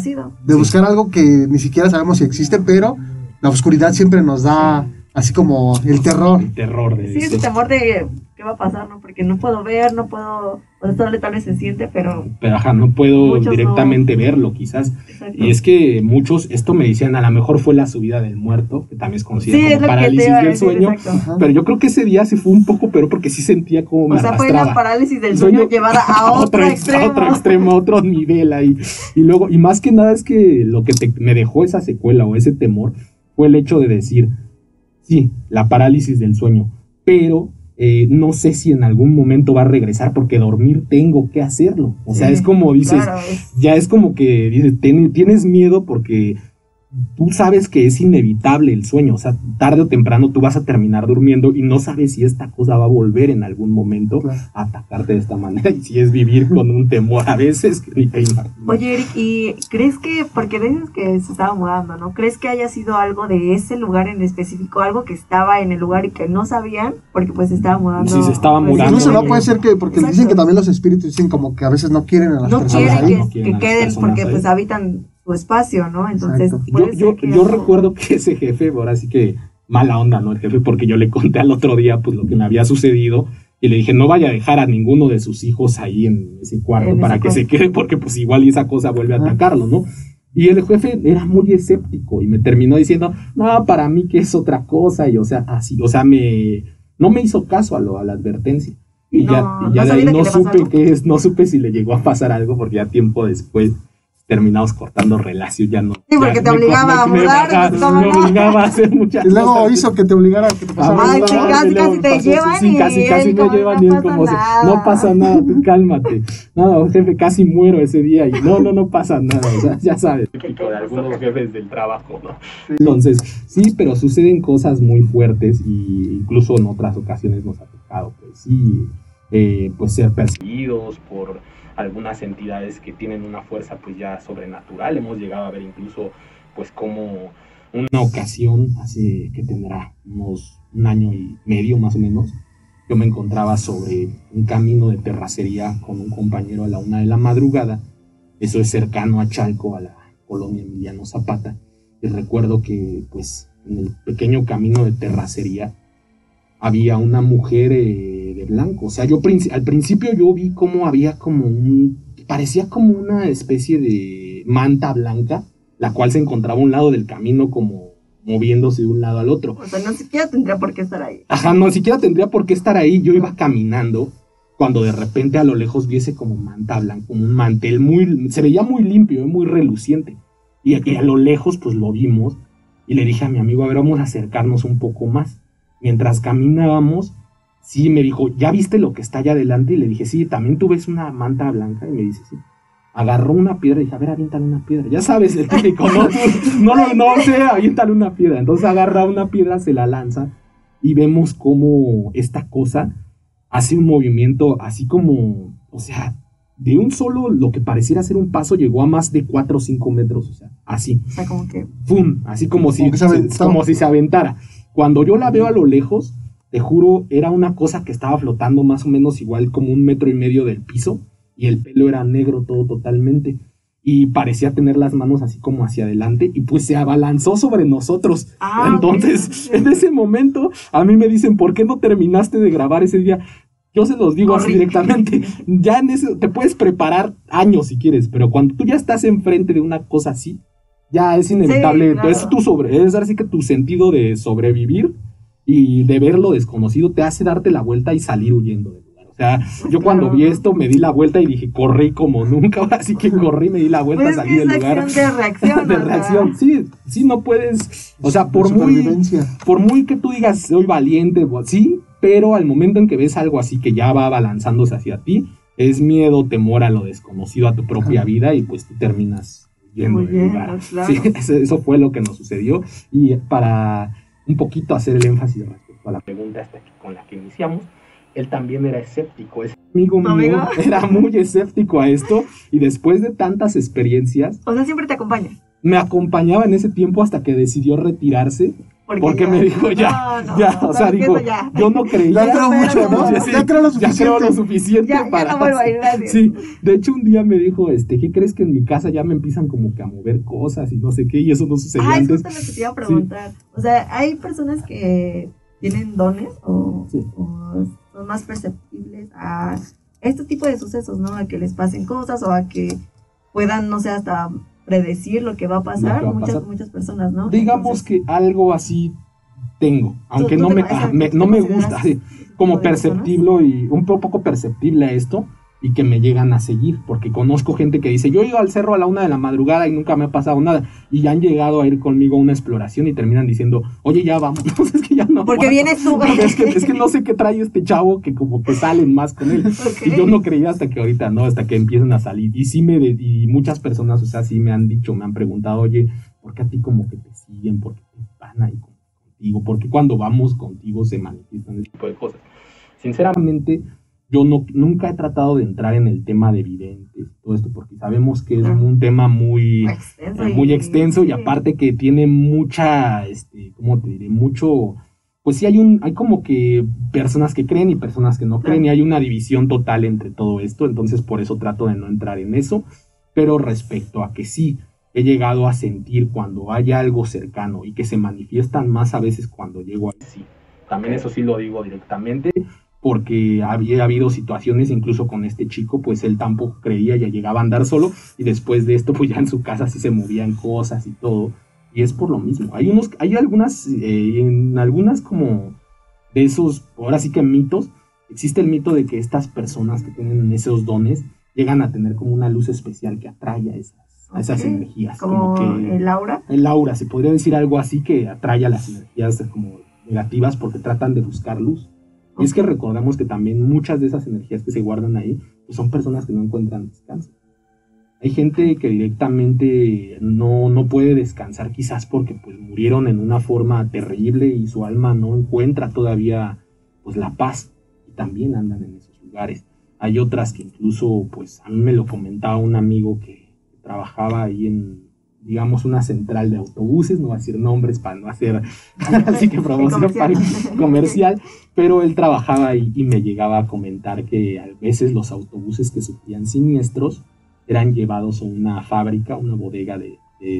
de buscar algo que ni siquiera sabemos si existe, pero la oscuridad siempre nos da así como el terror. El terror de ese temor de qué va a pasar, ¿no? Porque no puedo ver, no puedo, o sea, tal vez se siente, pero no puedo directamente verlo, quizás. Exacto. Y es que muchos, esto me decían, a lo mejor fue la subida del muerto, que también es conocida como parálisis del sueño, pero yo creo que ese día sí fue un poco peor porque sí sentía como me arrastraba. O sea, fue la parálisis del sueño llevada a otro extremo, a otro nivel ahí. Y luego, y más que nada es que lo que me dejó esa secuela o ese temor fue el hecho de decir, sí, la parálisis del sueño, pero no sé si en algún momento va a regresar porque dormir tengo que hacerlo. O sea, es como dices, claro, ya es como que dices, tienes miedo porque tú sabes que es inevitable el sueño. O sea, tarde o temprano tú vas a terminar durmiendo y no sabes si esta cosa va a volver en algún momento a atacarte de esta manera. Y si es vivir con un temor a veces. Oye, Eric, ¿y crees que, porque dices que se estaba mudando, ¿no? ¿Crees que haya sido algo de ese lugar en específico, algo que estaba en el lugar y que no sabían? Porque pues se estaba mudando. Sí, se estaba mudando. Incluso no puede ser que, porque dicen que también los espíritus dicen como que a veces no quieren a las personas ahí. No quieren que queden porque pues habitan su espacio, ¿no? Entonces yo recuerdo que ese jefe, ahora sí que mala onda, ¿no? El jefe, porque yo le conté al otro día pues lo que me había sucedido y le dije, no vaya a dejar a ninguno de sus hijos ahí en ese cuarto para que se quede, porque pues igual esa cosa vuelve a atacarlo, ¿no? Y el jefe era muy escéptico y me terminó diciendo, no, para mí que es otra cosa, y o sea, así, o sea, no me hizo caso a la advertencia. Y ya de ahí no supe si le llegó a pasar algo, porque ya tiempo después terminamos cortando relación, ya no. Sí, porque te obligaba a mudar. Me obligaba a hacer muchas cosas. Y luego hizo que te obligara a que te pasara. Ay, casi te llevan. Sí, casi me llevan y es como, no pasa nada, tú cálmate. No, jefe, casi muero ese día y no pasa nada, o sea, ya sabes. Típico de algunos jefes del trabajo, ¿no? Entonces, sí, pero suceden cosas muy fuertes y incluso en otras ocasiones nos afectan. tocado, pues sí, pues ser perseguidos por algunas entidades que tienen una fuerza pues ya sobrenatural. Hemos llegado a ver incluso pues como una ocasión, hace que tendrá unos 1 año y medio más o menos, yo me encontraba sobre un camino de terracería con un compañero a la 1 de la madrugada. Eso es cercano a Chalco, a la colonia Emiliano Zapata, y recuerdo que pues en el pequeño camino de terracería había una mujer de blanco. O sea, yo al principio yo vi como había como parecía como una especie de manta blanca, la cual se encontraba a un lado del camino como moviéndose de un lado al otro. O sea, no siquiera tendría por qué estar ahí. Ajá, no siquiera tendría por qué estar ahí. Yo iba caminando cuando de repente a lo lejos viese como manta blanca, como un mantel se veía muy limpio, muy reluciente. Y a lo lejos pues lo vimos y le dije a mi amigo, a ver, vamos a acercarnos un poco más. Mientras caminábamos, sí, me dijo, ¿ya viste lo que está allá adelante? Y le dije, sí, ¿también tú ves una manta blanca? Y me dice, sí. Agarró una piedra y dije, a ver, aviéntale una piedra. Ya sabes, el típico, no sé, aviéntale una piedra. Entonces agarra una piedra, se la lanza y vemos cómo esta cosa hace un movimiento así como, o sea, de un solo, lo que pareciera ser un paso, llegó a más de 4 o 5 metros, o sea, así. O sea, como que... ¡Pum! Así como si se aventara. Cuando yo la veo a lo lejos, te juro, era una cosa que estaba flotando más o menos igual como 1,5 metros del piso, y el pelo era negro todo totalmente, y parecía tener las manos así como hacia adelante, y pues se abalanzó sobre nosotros. Entonces, en ese momento, a mí me dicen, ¿por qué no terminaste de grabar ese día? Yo se los digo así directamente, ya en ese, te puedes preparar años si quieres, pero cuando tú ya estás enfrente de una cosa así, ya es inevitable, sí, claro. Es así que tu sentido de sobrevivir y de ver lo desconocido te hace darte la vuelta y salir huyendo del lugar. O sea, yo cuando vi esto me di la vuelta y dije, corrí como nunca, ahora sí que corrí, me di la vuelta, pues salí del lugar. De reacción. De reacción, sí, no puedes, o sea, por muy que tú digas, soy valiente, sí, pero al momento en que ves algo así que ya va abalanzándose hacia ti, es miedo, temor a lo desconocido, a tu propia vida, y pues tú terminas yendo del lugar. Claro. Sí, eso fue lo que nos sucedió. Y para un poquito hacer el énfasis respecto a la pregunta esta con la que iniciamos, él también era escéptico. Ese amigo mío era muy escéptico a esto, y después de tantas experiencias... O sea, siempre te acompaña. Me acompañaba en ese tiempo hasta que decidió retirarse. Porque me dijo, o sea, dijo, yo no creía. Ya creo mucho, ¿no? Ya creo lo suficiente para... Ya no vuelvo a ir, gracias. Sí, de hecho un día me dijo, ¿qué crees que en mi casa ya me empiezan como que a mover cosas y no sé qué? Y eso no sucedía antes. Es justo lo que te iba a preguntar. Sí. O sea, hay personas que tienen dones o son más perceptibles a este tipo de sucesos, ¿no? A que les pasen cosas o a que puedan, no sé, hasta... predecir lo que va a pasar, muchas personas, ¿no? Digamos que algo así tengo, aunque no me gusta, como perceptible y un poco perceptible a esto, y que me llegan a seguir, porque conozco gente que dice, yo he ido al cerro a la 1 de la madrugada y nunca me ha pasado nada, y ya han llegado a ir conmigo a una exploración y terminan diciendo, oye, ya vamos, es que ya no. Porque vienes tú. Es que no sé qué trae este chavo que como que salen más con él. Okay. Y yo no creía hasta que ahorita, ¿no? Hasta que empiezan a salir. Y sí y muchas personas, o sea, sí me han dicho, me han preguntado, oye, ¿por qué a ti como que te siguen? ¿Por qué te van ahí contigo? ¿Por qué cuando vamos contigo se manifiestan ese tipo de cosas? Sinceramente, yo nunca he tratado de entrar en el tema de videntes, todo esto, porque sabemos que es un tema muy extenso y aparte que tiene mucha, ¿cómo te diré? Mucho, pues sí hay como que personas que creen y personas que no creen, y hay una división total entre todo esto, entonces por eso trato de no entrar en eso, pero respecto a que sí, he llegado a sentir cuando hay algo cercano y que se manifiestan más a veces cuando llego ahí, sí. También eso sí lo digo directamente, porque había habido situaciones, incluso con este chico, pues él tampoco creía, ya llegaba a andar solo, y después de esto, pues ya en su casa sí se movían cosas y todo, y es por lo mismo. Hay algunas como de esos, ahora sí que mitos, existe el mito de que estas personas que tienen esos dones, llegan a tener como una luz especial que atrae a esas energías. ¿Como que el aura? El aura, se podría decir algo así, que atrae a las energías como negativas porque tratan de buscar luz. Y es que recordamos que también muchas de esas energías que se guardan ahí, pues son personas que no encuentran descanso. Hay gente que directamente no puede descansar, quizás porque pues murieron en una forma terrible y su alma no encuentra todavía pues la paz. también andan en esos lugares. Hay otras que incluso, pues a mí me lo comentaba un amigo que trabajaba ahí en, digamos, una central de autobuses, no voy a decir nombres para no hacer así que promoción comercial, pero él trabajaba ahí y me llegaba a comentar que a veces los autobuses que sufrían siniestros eran llevados a una fábrica, una bodega de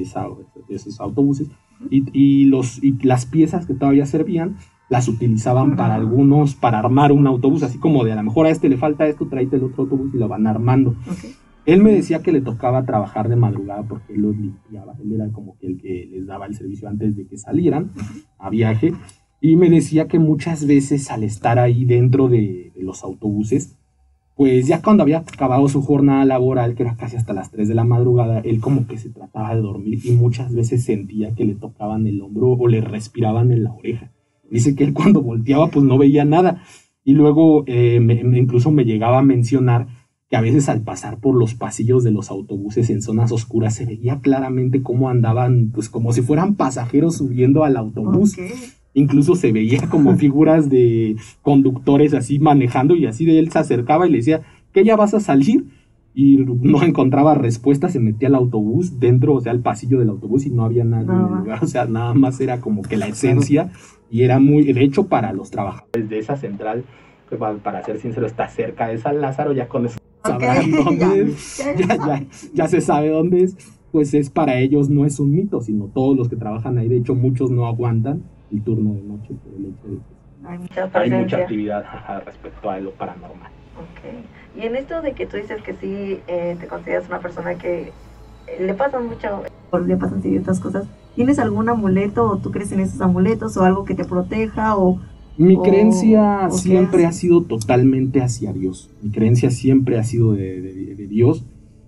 esos autobuses, y las piezas que todavía servían las utilizaban para algunos, para armar un autobús, así como de a lo mejor a este le falta esto, tráete el otro autobús y lo van armando. Okay. Él me decía que le tocaba trabajar de madrugada porque él los limpiaba, él era como que el que les daba el servicio antes de que salieran a viaje, y me decía que muchas veces al estar ahí dentro de los autobuses, pues ya cuando había acabado su jornada laboral, que era casi hasta las 3 de la madrugada, él como que se trataba de dormir y muchas veces sentía que le tocaban el hombro o le respiraban en la oreja. Dice que él cuando volteaba pues no veía nada, y luego incluso me llegaba a mencionar que a veces al pasar por los pasillos de los autobuses en zonas oscuras se veía claramente cómo andaban, pues como si fueran pasajeros subiendo al autobús. Okay. Incluso se veía como figuras de conductores así manejando, y así de él se acercaba y le decía, ¿qué ya vas a salir? Y no encontraba respuesta, se metía al autobús dentro, o sea, al pasillo del autobús, y no había nadie en el lugar, o sea, nada más era como que la esencia, y era muy, de hecho, para los trabajadores de esa central, pues, para ser sincero, está cerca de San Lázaro, ya con eso sabrán dónde es, ya se sabe dónde es, pues es para ellos, no es un mito, sino todos los que trabajan ahí, de hecho, muchos no aguantan el turno de noche por el hecho de que hay mucha actividad respecto a lo paranormal. Okay. Y en esto de que tú dices que sí te consideras una persona que le pasan ciertas cosas, ¿tienes algún amuleto o tú crees en esos amuletos o algo que te proteja Mi creencia siempre ha sido totalmente hacia Dios. Mi creencia siempre ha sido de Dios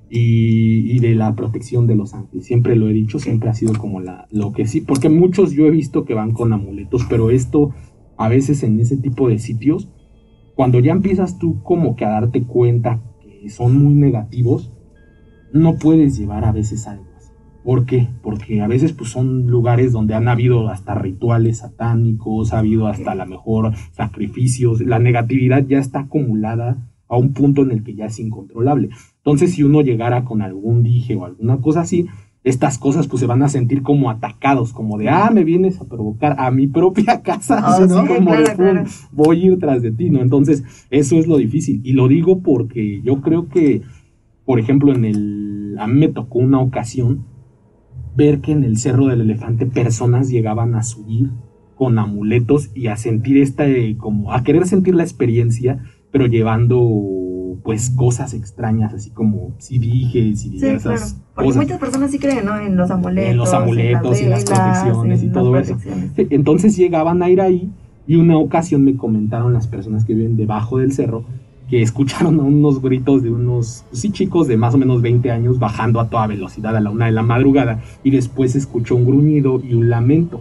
y de la protección de los ángeles. Siempre lo he dicho, siempre ha sido como lo que sí, porque muchos yo he visto que van con amuletos, pero esto a veces en ese tipo de sitios, cuando ya empiezas tú como que a darte cuenta que son muy negativos, no puedes llevar a veces algo así. ¿Por qué? Porque a veces pues son lugares donde han habido hasta rituales satánicos, ha habido hasta a lo mejor sacrificios, la negatividad ya está acumulada a un punto en el que ya es incontrolable. Entonces si uno llegara con algún dije o alguna cosa así, estas cosas pues se van a sentir como atacados, como de, me vienes a provocar a mi propia casa, ¿no? Como claro, de, claro. Voy a ir tras de ti, ¿no? Entonces eso es lo difícil, y lo digo porque yo creo que, por ejemplo, a mí me tocó una ocasión ver que en el Cerro del Elefante personas llegaban a subir con amuletos y a sentir como a querer sentir la experiencia, pero llevando pues cosas extrañas, así como si diversas claro. Porque cosas. Muchas personas sí creen, ¿no? En los amuletos. En los amuletos y las protecciones y todo eso. Sí, entonces llegaban a ir ahí, y una ocasión me comentaron las personas que viven debajo del cerro que escucharon a unos gritos de unos chicos de más o menos 20 años bajando a toda velocidad a la 1 de la madrugada, y después escuchó un gruñido y un lamento.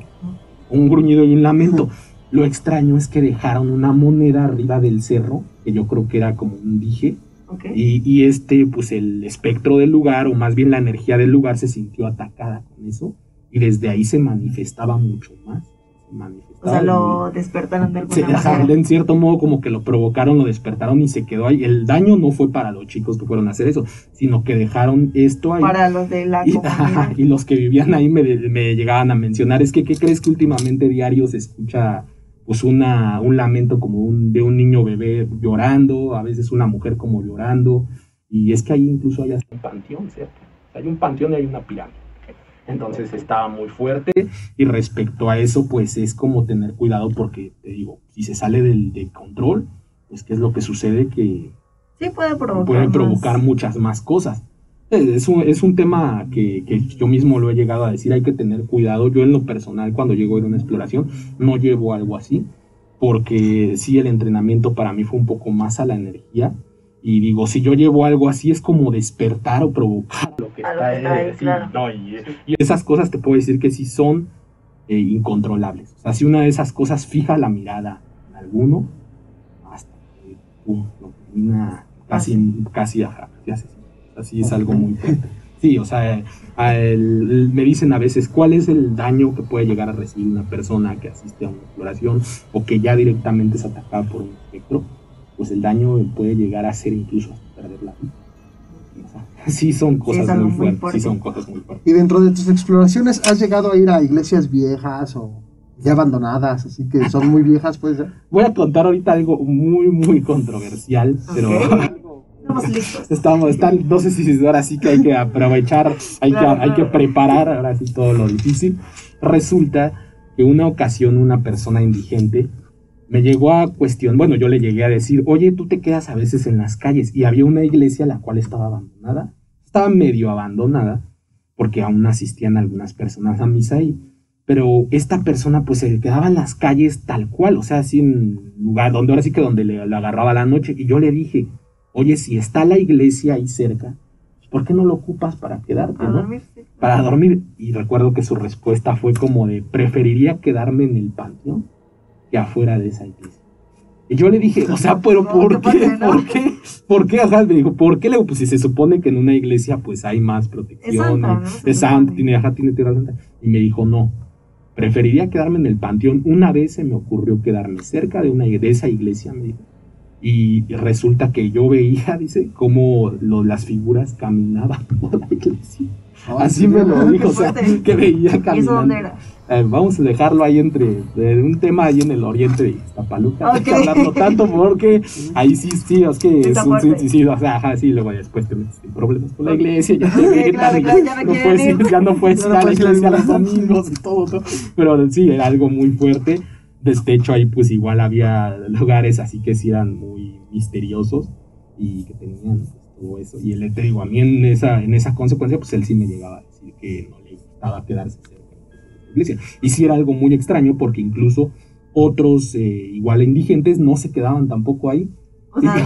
Lo extraño es que dejaron una moneda arriba del cerro, que yo creo que era como un dije, okay. y pues el espectro del lugar, o más bien la energía del lugar, se sintió atacada con eso, y desde ahí se manifestaba mucho más. O sea, lo despertaron de alguna manera. En cierto modo como que lo provocaron, lo despertaron y se quedó ahí. El daño no fue para los chicos que fueron a hacer eso, sino que dejaron esto ahí. Para los de la comunidad. Y los que vivían ahí me llegaban a mencionar, es que ¿qué crees que últimamente diario se escucha pues un lamento como de un niño bebé llorando, a veces una mujer como llorando, y es que ahí incluso hay hasta un panteón cerca. Hay un panteón y hay una pirámide. Entonces estaba muy fuerte, y respecto a eso pues es como tener cuidado, porque te digo, si se sale del control, pues qué es lo que sucede, que sí puede provocar muchas más cosas. Es un tema que yo mismo lo he llegado a decir, hay que tener cuidado. Yo en lo personal, cuando llego a ir a una exploración, no llevo algo así, porque sí, el entrenamiento para mí fue un poco más a la energía. Y digo, si yo llevo algo así, es como despertar o provocar lo que está ahí, claro. ¿No? Y esas cosas te puedo decir que sí son incontrolables. O sea, si una de esas cosas fija la mirada en alguno, hasta que lo termina casi así es algo muy fuerte. Sí, o sea, me dicen a veces cuál es el daño que puede llegar a recibir una persona que asiste a una exploración o que ya directamente es atacada por un espectro. pues el daño puede llegar a ser incluso hasta perder la vida. O sea, sí son cosas algo muy muy fuertes, fuerte. sí son cosas muy fuertes. Y dentro de tus exploraciones, ¿has llegado a ir a iglesias viejas o ya abandonadas, así que son muy viejas, pues? Voy a contar ahorita algo muy controversial, pero Estamos listos. no sé si ahora sí que hay que aprovechar, hay que preparar ahora sí todo lo difícil. Resulta que una ocasión una persona indigente me llegó a cuestionar, bueno, yo le llegué a decir, oye, tú te quedas a veces en las calles, y había una iglesia la cual estaba medio abandonada, porque aún asistían algunas personas a misa ahí, pero esta persona pues se quedaba en las calles tal cual, o sea, así en lugar donde ahora sí que donde le agarraba la noche, y yo le dije, oye, si está la iglesia ahí cerca, ¿por qué no lo ocupas para quedarte, Para no? dormir, sí. Para dormir. Y recuerdo que su respuesta fue como de, preferiría quedarme en el panteón que afuera de esa iglesia. Y yo le dije, o sea, pero ¿por qué? ¿Por qué? Ajá, me dijo, ¿por qué? Le digo, pues si se supone que en una iglesia pues hay más protección. Es santa, ¿no? Es santa, tiene tierra santa. Y me dijo, no, preferiría quedarme en el panteón. Una vez se me ocurrió quedarme cerca de esa iglesia, me dijo. Y resulta que yo veía, dice, cómo las figuras caminaban por la iglesia. Así me lo dijo, o sea, que veía caminando. ¿Y eso dónde era? Vamos a dejarlo ahí de un tema ahí en el oriente de Iztapaluca. No hay que Ok. hablarlo tanto porque ahí sí, es que Está es un fuerte. sí, o sea, ajá, sí, luego después te metes en problemas con la iglesia, ya Ok, claro, ya no quieren ir. ya no puedes Ya ir no a la puedes ir iglesia a los ningún lado. domingos y todo, pero sí, era algo muy fuerte. De hecho, ahí pues igual había lugares así que sí eran muy misteriosos y que tenían pues, todo eso. Y él, te digo, a mí en esa consecuencia, pues él sí me llegaba a decir que no le gustaba quedarse cerca de la iglesia. Y sí era algo muy extraño porque incluso otros igual indigentes no se quedaban tampoco ahí. O sea,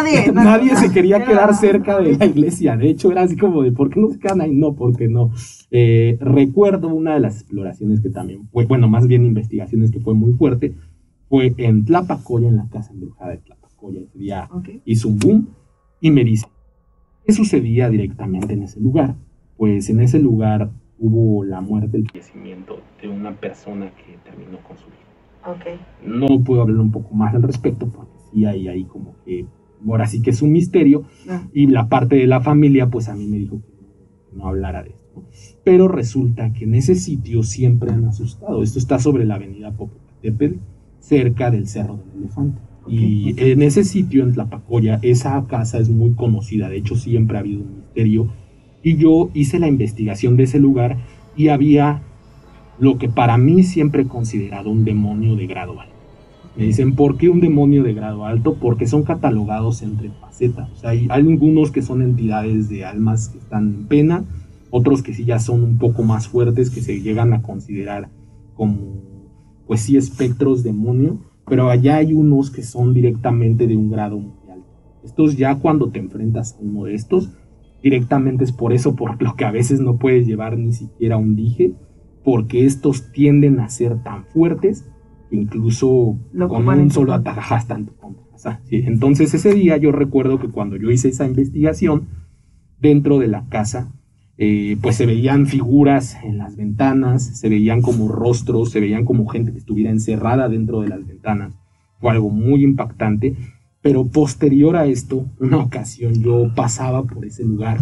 nadie Se quería era- quedar cerca de la iglesia. De hecho, era así como de, ¿por qué no se quedan ahí? No, porque no. Recuerdo una de las exploraciones que también fue, bueno, más bien investigaciones que fue muy fuerte, fue en Tlapacoya, en la casa embrujada de Tlapacoya. Ese día Ok. hizo un boom y me dice, ¿qué sucedía directamente en ese lugar? Pues en ese lugar hubo la muerte, el fallecimiento de una persona que terminó con su vida. Ok. No puedo hablar un poco más al respecto porque sí hay ahí como que, ahora sí que es un misterio, No. y la parte de la familia pues a mí me dijo que no hablara de esto. Pero resulta que en ese sitio siempre han asustado. Esto está sobre la avenida Popocatépetl, cerca del Cerro del Elefante. Y en ese sitio, en Tlapacoya, esa casa es muy conocida. De hecho, siempre ha habido un misterio. Y yo hice la investigación de ese lugar y había lo que para mí siempre he considerado un demonio de grado alto. Me dicen, ¿por qué un demonio de grado alto? Porque son catalogados entre facetas. O sea, hay algunos que son entidades de almas que están en pena, otros que sí ya son un poco más fuertes, que se llegan a considerar como, pues sí, espectros demonio, pero allá hay unos que son directamente de un grado muy alto. Estos ya cuando te enfrentas a uno de estos, directamente es por eso, por lo que a veces no puedes llevar ni siquiera un dije, porque estos tienden a ser tan fuertes que incluso Lo con ocupan en un tu solo contra. ataque están en tu contra. O sea, sí. Entonces ese día yo recuerdo que cuando yo hice esa investigación, dentro de la casa, pues se veían figuras en las ventanas, se veían como rostros, se veían como gente que estuviera encerrada dentro de las ventanas. Fue algo muy impactante, pero posterior a esto, una ocasión yo pasaba por ese lugar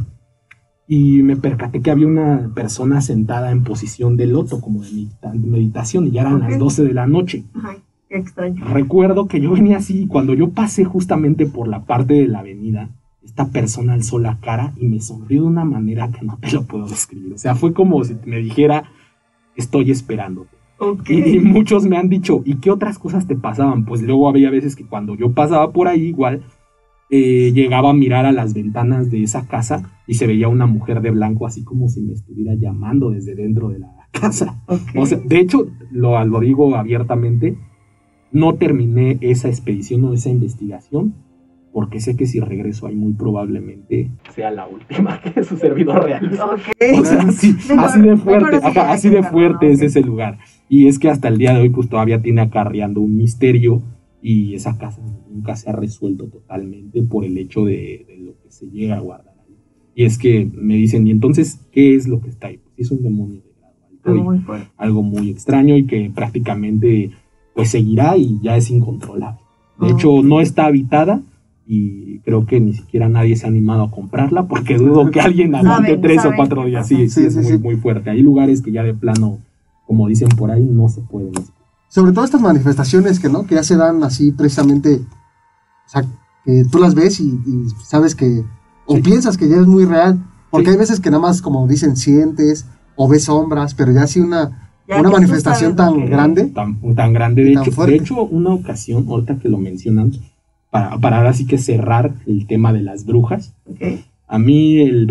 y me percaté que había una persona sentada en posición de loto, como de meditación, y ya eran las 12 de la noche. Ay, qué extraño. Recuerdo que yo venía así, y cuando yo pasé justamente por la parte de la avenida, esta persona alzó la cara y me sonrió de una manera que no te lo puedo describir. O sea, fue como si me dijera, estoy esperándote. Ok. Y muchos me han dicho, ¿y qué otras cosas te pasaban? Pues luego había veces que cuando yo pasaba por ahí igual, llegaba a mirar a las ventanas de esa casa y se veía una mujer de blanco así como si me estuviera llamando desde dentro de la casa. Ok. O sea, de hecho, lo digo abiertamente, no terminé esa expedición o esa investigación porque sé que si regreso ahí muy probablemente sea la última que su servidor realiza. Ok. O sea, así de fuerte, ajá, así de fuerte es ese lugar. Y es que hasta el día de hoy pues todavía tiene acarreando un misterio y esa casa nunca se ha resuelto totalmente por el hecho de lo que se llega a guardar ahí. Y es que me dicen, ¿y entonces qué es lo que está ahí? Pues es un demonio de grado alto, Algo muy fuerte. algo muy extraño y que prácticamente pues seguirá y ya es incontrolable. De hecho, no está habitada y creo que ni siquiera nadie se ha animado a comprarla porque dudo que alguien aguante 3 o 4 días. Sí, es muy, muy fuerte. Hay lugares que ya de plano, como dicen por ahí, no se pueden. Sobre todo estas manifestaciones que ya se dan así precisamente, o sea, que tú las ves y sabes que, o piensas que ya es muy real, porque hay veces que nada más, como dicen, sientes o ves sombras, pero ya así una manifestación tan grande. Tan grande, de hecho, una ocasión, ahorita que lo mencionan, para ahora sí que cerrar el tema de las brujas, a mí el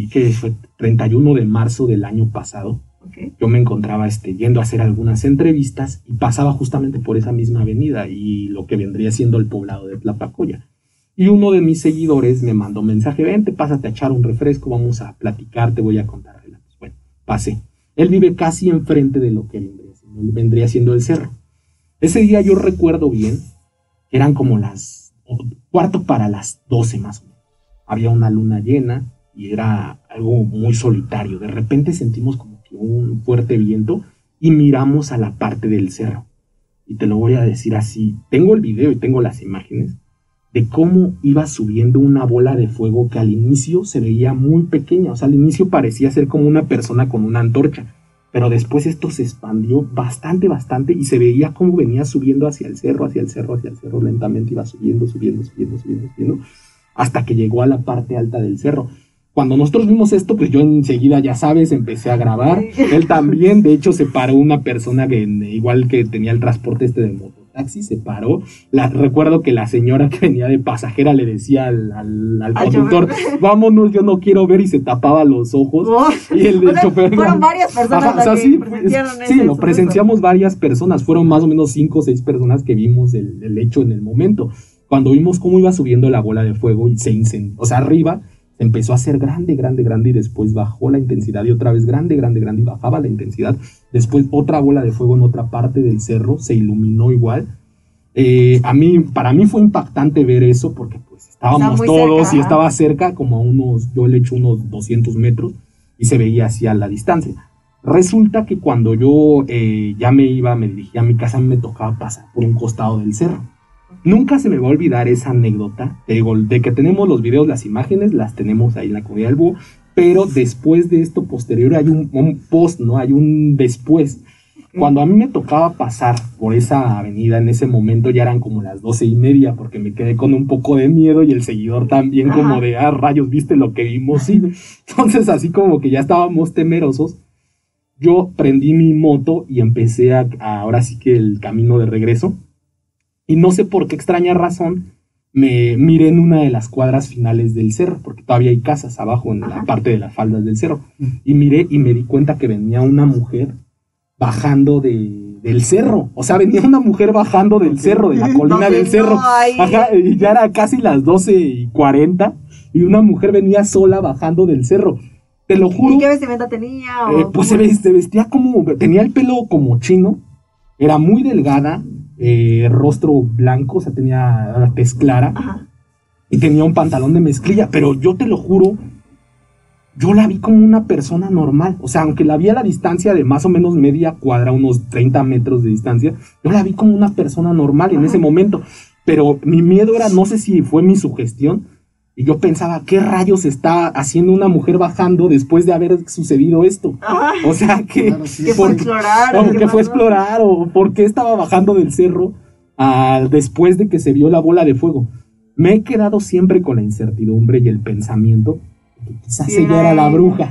31 de marzo del año pasado, yo me encontraba yendo a hacer algunas entrevistas y pasaba justamente por esa misma avenida y lo que vendría siendo el poblado de Tlapacoya. Y uno de mis seguidores me mandó un mensaje: vente, pásate a echar un refresco, vamos a platicar, te voy a contar relatos. Bueno, pasé. Él vive casi enfrente de lo que vendría siendo el cerro. Ese día yo recuerdo bien, eran como cuarto para las 12 más o menos. Había una luna llena y era algo muy solitario. De repente sentimos como que un fuerte viento y miramos a la parte del cerro. Y te lo voy a decir así, tengo el video y tengo las imágenes de cómo iba subiendo una bola de fuego que al inicio se veía muy pequeña. O sea, al inicio parecía ser como una persona con una antorcha, pero después esto se expandió bastante y se veía cómo venía subiendo hacia el cerro, lentamente iba subiendo, hasta que llegó a la parte alta del cerro. Cuando nosotros vimos esto, pues yo enseguida, ya sabes, empecé a grabar. Él también, de hecho, se paró una persona que igual que tenía el transporte de mototaxi, se paró. Recuerdo que la señora que venía de pasajera le decía al conductor: vámonos, yo no quiero ver, y se tapaba los ojos. Y el chofer... Fueron varias personas las que presenciaron sí, lo presenciamos varias personas. Fueron más o menos 5 o 6 personas que vimos el hecho en el momento. Cuando vimos cómo iba subiendo la bola de fuego y se incendió, o sea, arriba empezó a ser grande y después bajó la intensidad y otra vez grande y bajaba la intensidad. Después otra bola de fuego en otra parte del cerro se iluminó igual. Para mí fue impactante ver eso porque pues estábamos todos cerca, y estaba cerca, como yo le echo unos 200 metros y se veía hacia la distancia. Resulta que cuando yo ya me dirigía a mi casa, me tocaba pasar por un costado del cerro. Nunca se me va a olvidar esa anécdota de que tenemos los videos, las imágenes, las tenemos ahí en la comunidad del búho, pero después de esto posterior hay un post, ¿no? Hay un después. Cuando a mí me tocaba pasar por esa avenida, en ese momento ya eran como las 12:30, porque me quedé con un poco de miedo y el seguidor también como de, rayos, ¿viste lo que vimos? Sí. Entonces así como que ya estábamos temerosos. Yo prendí mi moto y empecé ahora sí que el camino de regreso. Y no sé por qué extraña razón, me miré en una de las cuadras finales del cerro, porque todavía hay casas abajo en la parte de las faldas del cerro. Y miré y me di cuenta que venía una mujer bajando del cerro. O sea, venía una mujer bajando del cerro, de la colina del cerro. Ajá, y ya era casi las 12:40 y una mujer venía sola bajando del cerro. Te lo juro. ¿Y qué vestimenta tenía? Pues se vestía como, tenía el pelo como chino, era muy delgada, rostro blanco, o sea, tenía la tez clara y tenía un pantalón de mezclilla, pero yo te lo juro, yo la vi como una persona normal. O sea, aunque la vi a la distancia de más o menos media cuadra, unos 30 metros de distancia, yo la vi como una persona normal en ese momento, pero mi miedo era, no sé si fue mi sugestión, y yo pensaba, ¿qué rayos está haciendo una mujer bajando después de haber sucedido esto? O sea, que fue a explorar, o por qué estaba bajando del cerro después de que se vio la bola de fuego. Me he quedado siempre con la incertidumbre y el pensamiento que quizás ella era la bruja.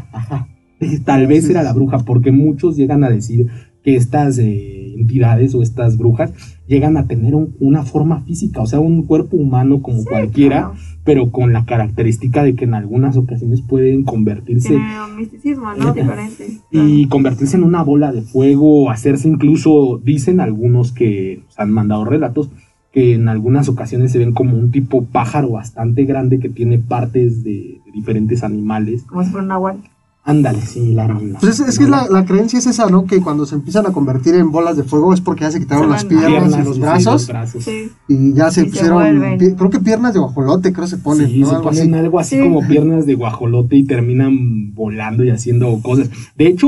Tal vez era la bruja, porque muchos llegan a decir que estas entidades o estas brujas llegan a tener una forma física, o sea, un cuerpo humano como cualquiera, pero con la característica de que en algunas ocasiones pueden convertirse... Tiene un misticismo, ¿no? Diferente. Y convertirse en una bola de fuego, hacerse incluso, dicen algunos que han mandado relatos, que en algunas ocasiones se ven como un tipo pájaro bastante grande que tiene partes de diferentes animales. Como si fuera un nahual. Ándale, similar a una. Pues es que la creencia es esa, ¿no? Que cuando se empiezan a convertir en bolas de fuego es porque ya se quitaron las piernas y los brazos. Sí. Y ya se pusieron, creo que piernas de guajolote, creo se ponen. Sí, ¿no? Se ponen algo así como piernas de guajolote y terminan volando y haciendo cosas. De hecho,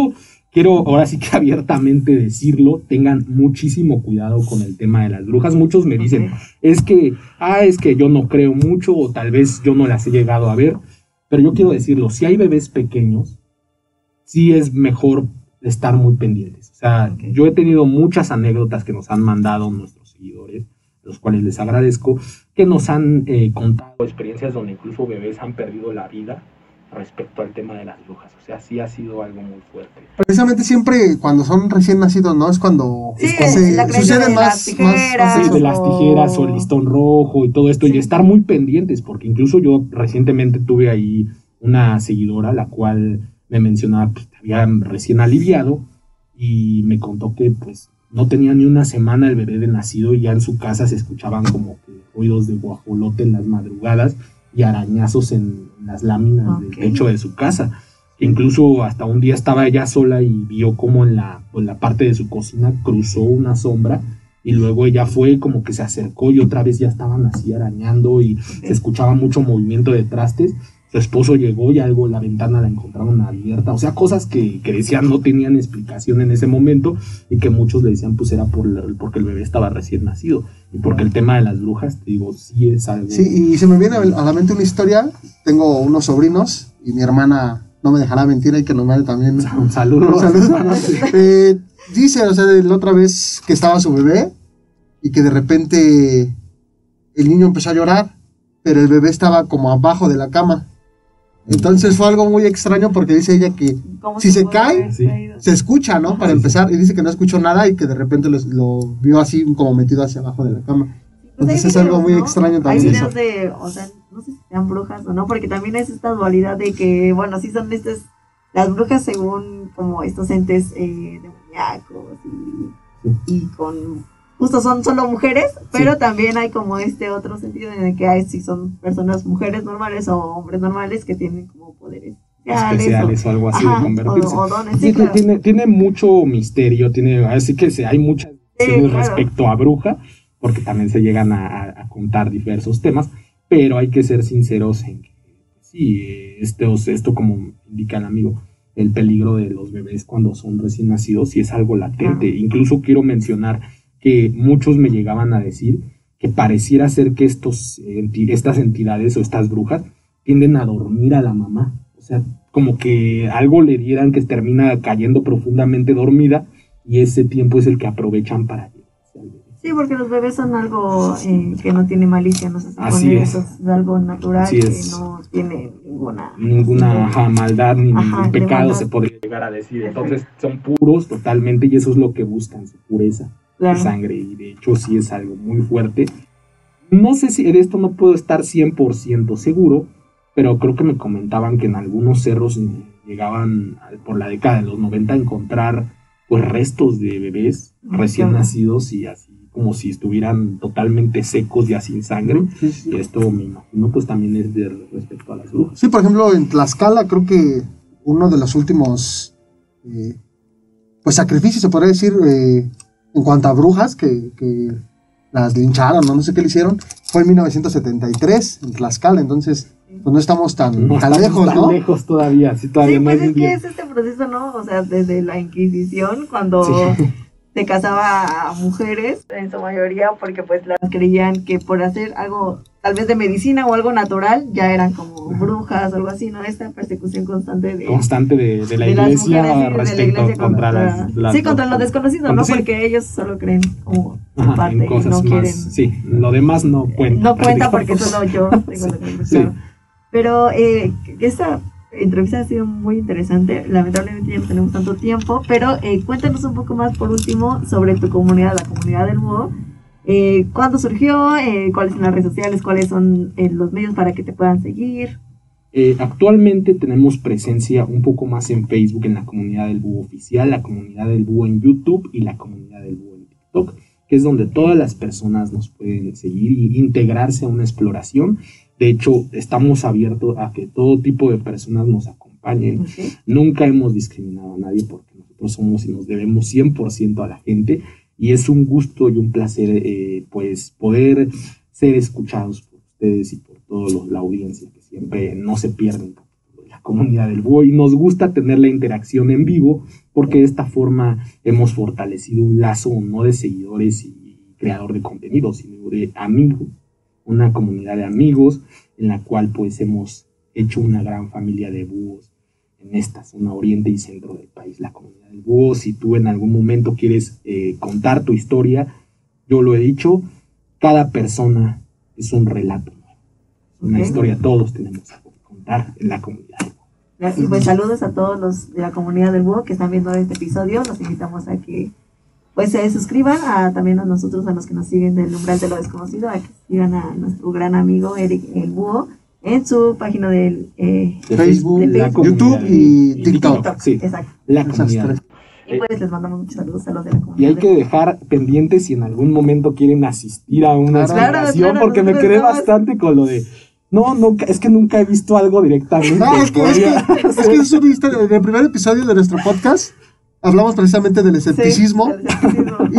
quiero ahora sí que abiertamente decirlo, tengan muchísimo cuidado con el tema de las brujas. Muchos me dicen, es que yo no creo mucho o tal vez yo no las he llegado a ver, pero yo quiero decirlo, si hay bebés pequeños, sí es mejor estar muy pendientes. O sea, yo he tenido muchas anécdotas que nos han mandado nuestros seguidores, los cuales les agradezco, que nos han contado experiencias donde incluso bebés han perdido la vida respecto al tema de las brujas. O sea, sí ha sido algo muy fuerte. Precisamente siempre cuando son recién nacidos, ¿no? Es cuando sucede más de las tijeras o el listón rojo y todo esto, y estar muy pendientes, porque incluso yo recientemente tuve ahí una seguidora, la cual me mencionaba que había recién aliviado y me contó que pues no tenía ni una semana el bebé de nacido y ya en su casa se escuchaban como que ruidos de guajolote en las madrugadas y arañazos en las láminas del techo de su casa. Incluso hasta un día estaba ella sola y vio como en la parte de su cocina cruzó una sombra y luego ella fue como que se acercó y otra vez ya estaban así arañando y se escuchaba mucho movimiento de trastes. Su esposo llegó y algo en la ventana la encontraron abierta. O sea, cosas que decían no tenían explicación en ese momento y que muchos le decían pues era porque el bebé estaba recién nacido. Y porque el tema de las brujas, te digo, sí es algo... Sí, y se me viene a la mente una historia. Tengo unos sobrinos y mi hermana no me dejará mentir, hay que nos mande también un saludo. Dice, o sea, la otra vez que estaba su bebé y que de repente el niño empezó a llorar, pero el bebé estaba como abajo de la cama. Entonces fue algo muy extraño porque dice ella que si se cae, se escucha, ¿no? Para empezar, y dice que no escuchó nada y que de repente lo vio así como metido hacia abajo de la cama. Entonces es algo muy extraño también. Hay videos de, o sea, no sé si sean brujas o no, porque también es esta dualidad de que, bueno, sí son las brujas según como estos entes demoníacos y con... Justo son solo mujeres, pero también hay como este otro sentido en el que hay si son personas, mujeres normales o hombres normales que tienen como poderes especiales o algo así de convertirse. O dones, sí, claro. tiene mucho misterio, así que hay muchas respecto a bruja, porque también se llegan a contar diversos temas, pero hay que ser sinceros en que sí, esto como indica el amigo, el peligro de los bebés cuando son recién nacidos sí es algo latente. Incluso quiero mencionar que muchos me llegaban a decir que pareciera ser que estas entidades o estas brujas tienden a dormir a la mamá. O sea, como que algo le dieran que termina cayendo profundamente dormida y ese tiempo es el que aprovechan para llevarse al bebé. Sí, porque los bebés son algo que no tiene malicia, no se supone. Así es. Eso es algo natural, Así que es. no tiene ninguna maldad ni ningún pecado se podría llegar a decir. Entonces son puros totalmente y eso es lo que buscan, su pureza. De sangre, y de hecho sí es algo muy fuerte. No sé si de esto no puedo estar 100% seguro, pero creo que me comentaban que en algunos cerros llegaban por la década de los 90 a encontrar pues restos de bebés recién nacidos y así como si estuvieran totalmente secos ya sin sangre. Y esto me imagino pues también es respecto a las brujas. Sí, por ejemplo en Tlaxcala creo que uno de los últimos pues sacrificios se podría decir en cuanto a brujas que las lincharon, no sé qué le hicieron, fue en 1973 en Tlaxcala, entonces pues no estamos tan lejos, ¿no? Tan lejos todavía, sí, todavía pues no es que es este proceso, ¿no? O sea, desde la Inquisición, cuando se casaba a mujeres, en su mayoría, porque pues las creían que por hacer algo, tal vez de medicina o algo natural, ya eran como brujas o algo así, ¿no? Esta persecución constante de la iglesia mujeres, respecto contra las sí, contra lo desconocido, ¿no? Porque ellos solo creen como su parte en cosas y no quieren... Sí, lo demás no cuenta. No cuenta porque solo yo tengo la conclusión. Sí. Pero esta entrevista ha sido muy interesante. Lamentablemente ya no tenemos tanto tiempo, pero cuéntanos un poco más por último sobre tu comunidad, la comunidad del búho. ¿Cuándo surgió? ¿Cuáles son las redes sociales? ¿Cuáles son los medios para que te puedan seguir? Actualmente tenemos presencia un poco más en Facebook, en la comunidad del búho oficial, la comunidad del búho en YouTube y la comunidad del búho en TikTok, que es donde todas las personas nos pueden seguir y integrarse a una exploración. De hecho, estamos abiertos a que todo tipo de personas nos acompañen. Nunca hemos discriminado a nadie porque nosotros somos y nos debemos 100% a la gente. Y es un gusto y un placer pues poder ser escuchados por ustedes y por toda la audiencia que siempre no se pierden. la comunidad del búho, y nos gusta tener la interacción en vivo porque de esta forma hemos fortalecido un lazo no de seguidores y creador de contenido, sino de amigos, una comunidad de amigos en la cual pues hemos hecho una gran familia de búhos en esta zona oriente y centro del país, la comunidad del búho. Si tú en algún momento quieres contar tu historia, yo lo he dicho, cada persona es un relato, una historia, todos tenemos que contar en la comunidad. Y pues saludos a todos los de la comunidad del búho que están viendo este episodio. Los invitamos a que pues se suscriban, también a nosotros, a los que nos siguen del umbral de lo desconocido, a que sigan a nuestro gran amigo Eric el Búho en su página de Facebook, YouTube y TikTok. Sí, exacto. La comunidad. Y pues les mandamos muchos saludos a los de la comunidad. Y hay que dejar pendientes si en algún momento quieren asistir a una explicación, porque me quedé bastante con lo de... No, es que nunca he visto algo directamente. No, es que es una historia. En el primer episodio de nuestro podcast hablamos precisamente del escepticismo. Sí, del escepticismo.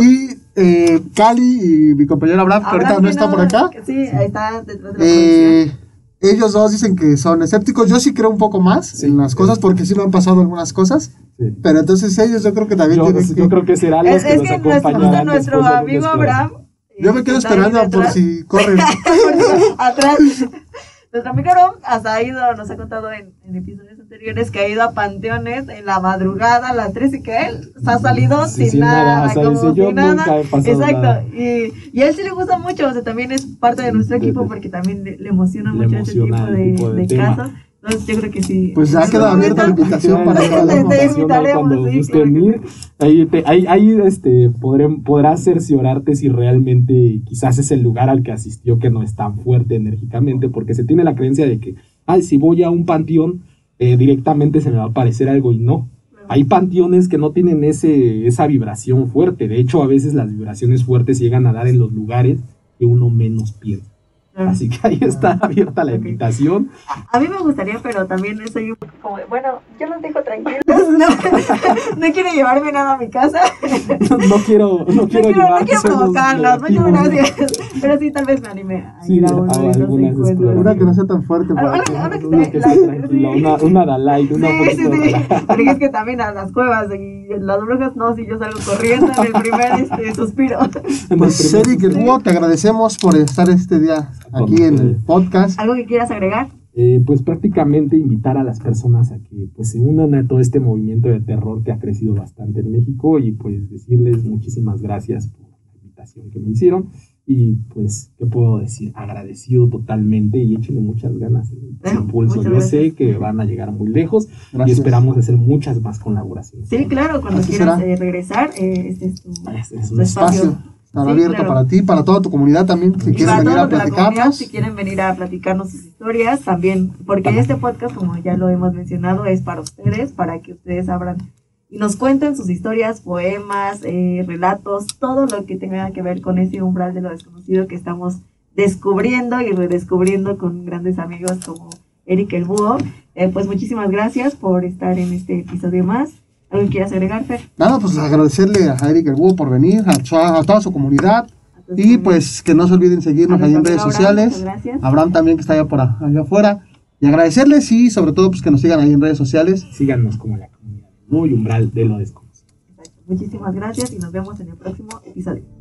Y Cali y mi compañero Abraham, que ahorita no está por acá. Sí, ahí está detrás de la producción. Ellos dos dicen que son escépticos. Yo sí creo un poco más en las cosas porque sí me han pasado algunas cosas. Sí. Pero entonces ellos yo creo que también tienen que... Yo creo que será los que nos acompañarán. Nuestro amigo Abraham... Yo me quedo esperando por si corren. Atrás. Nuestro amigo Abraham hasta ha ido, nos ha contado en episodios anteriores que ha ido a panteones en la madrugada a las 3 y que él se ha salido sin nada, o sea, como dice, yo sin nada. Nunca he pasado exacto. Nada. Y a él sí le gusta mucho, o sea, también es parte de nuestro equipo porque también le emociona mucho ese tipo de casos. Entonces yo creo que sí. Pues ya queda abierta la invitación para todas las cuando gusten ir. Ahí podrás cerciorarte si realmente quizás es el lugar al que asistió que no es tan fuerte enérgicamente, porque se tiene la creencia de que si voy a un panteón directamente se me va a aparecer algo, y no. Hay panteones que no tienen esa vibración fuerte. De hecho, a veces las vibraciones fuertes llegan a dar en los lugares que uno menos piensa. Así que ahí está abierta la invitación. A mí me gustaría, pero también soy un poco como, bueno, yo los dejo tranquilos. No quiero llevarme nada a mi casa. No quiero provocarlos, muchas gracias. Pero sí, tal vez me anime a ir a uno de esos encuentros. Una que no sea tan fuerte. Una Dalai, una sí. Porque es que también a las cuevas y las brujas, no, si yo salgo corriendo en el primer suspiro. Pues Eric el Búho, te agradecemos por estar este día aquí en el podcast. ¿Algo que quieras agregar? Pues prácticamente invitar a las personas a que pues se unan a todo este movimiento de terror que ha crecido bastante en México, y pues decirles muchísimas gracias por la invitación que me hicieron, y pues, ¿qué puedo decir? Agradecido totalmente, y échenle muchas ganas en impulso. Yo sé que van a llegar muy lejos. Gracias. Y esperamos hacer muchas más colaboraciones. Sí, claro, cuando quieras regresar, este es tu espacio. Estará abierto para ti, para toda tu comunidad también, si quieren venir a platicarnos. Si quieren venir a platicarnos sus historias también, porque este podcast, como ya lo hemos mencionado, es para ustedes, para que ustedes abran y nos cuenten sus historias, poemas, relatos, todo lo que tenga que ver con ese umbral de lo desconocido que estamos descubriendo y redescubriendo con grandes amigos como Eric el Búho. Pues muchísimas gracias por estar en este episodio más. ¿Algo que quieras agregar, Fer? Nada, pues agradecerle a Eric el Búho por venir, a toda su comunidad, y pues que no se olviden seguirnos ahí en redes sociales. Abraham también, que está allá afuera, y agradecerles, y sobre todo pues que nos sigan ahí en redes sociales. Síganos como la comunidad del Búho y umbral de lo desconocido. Muchísimas gracias y nos vemos en el próximo episodio.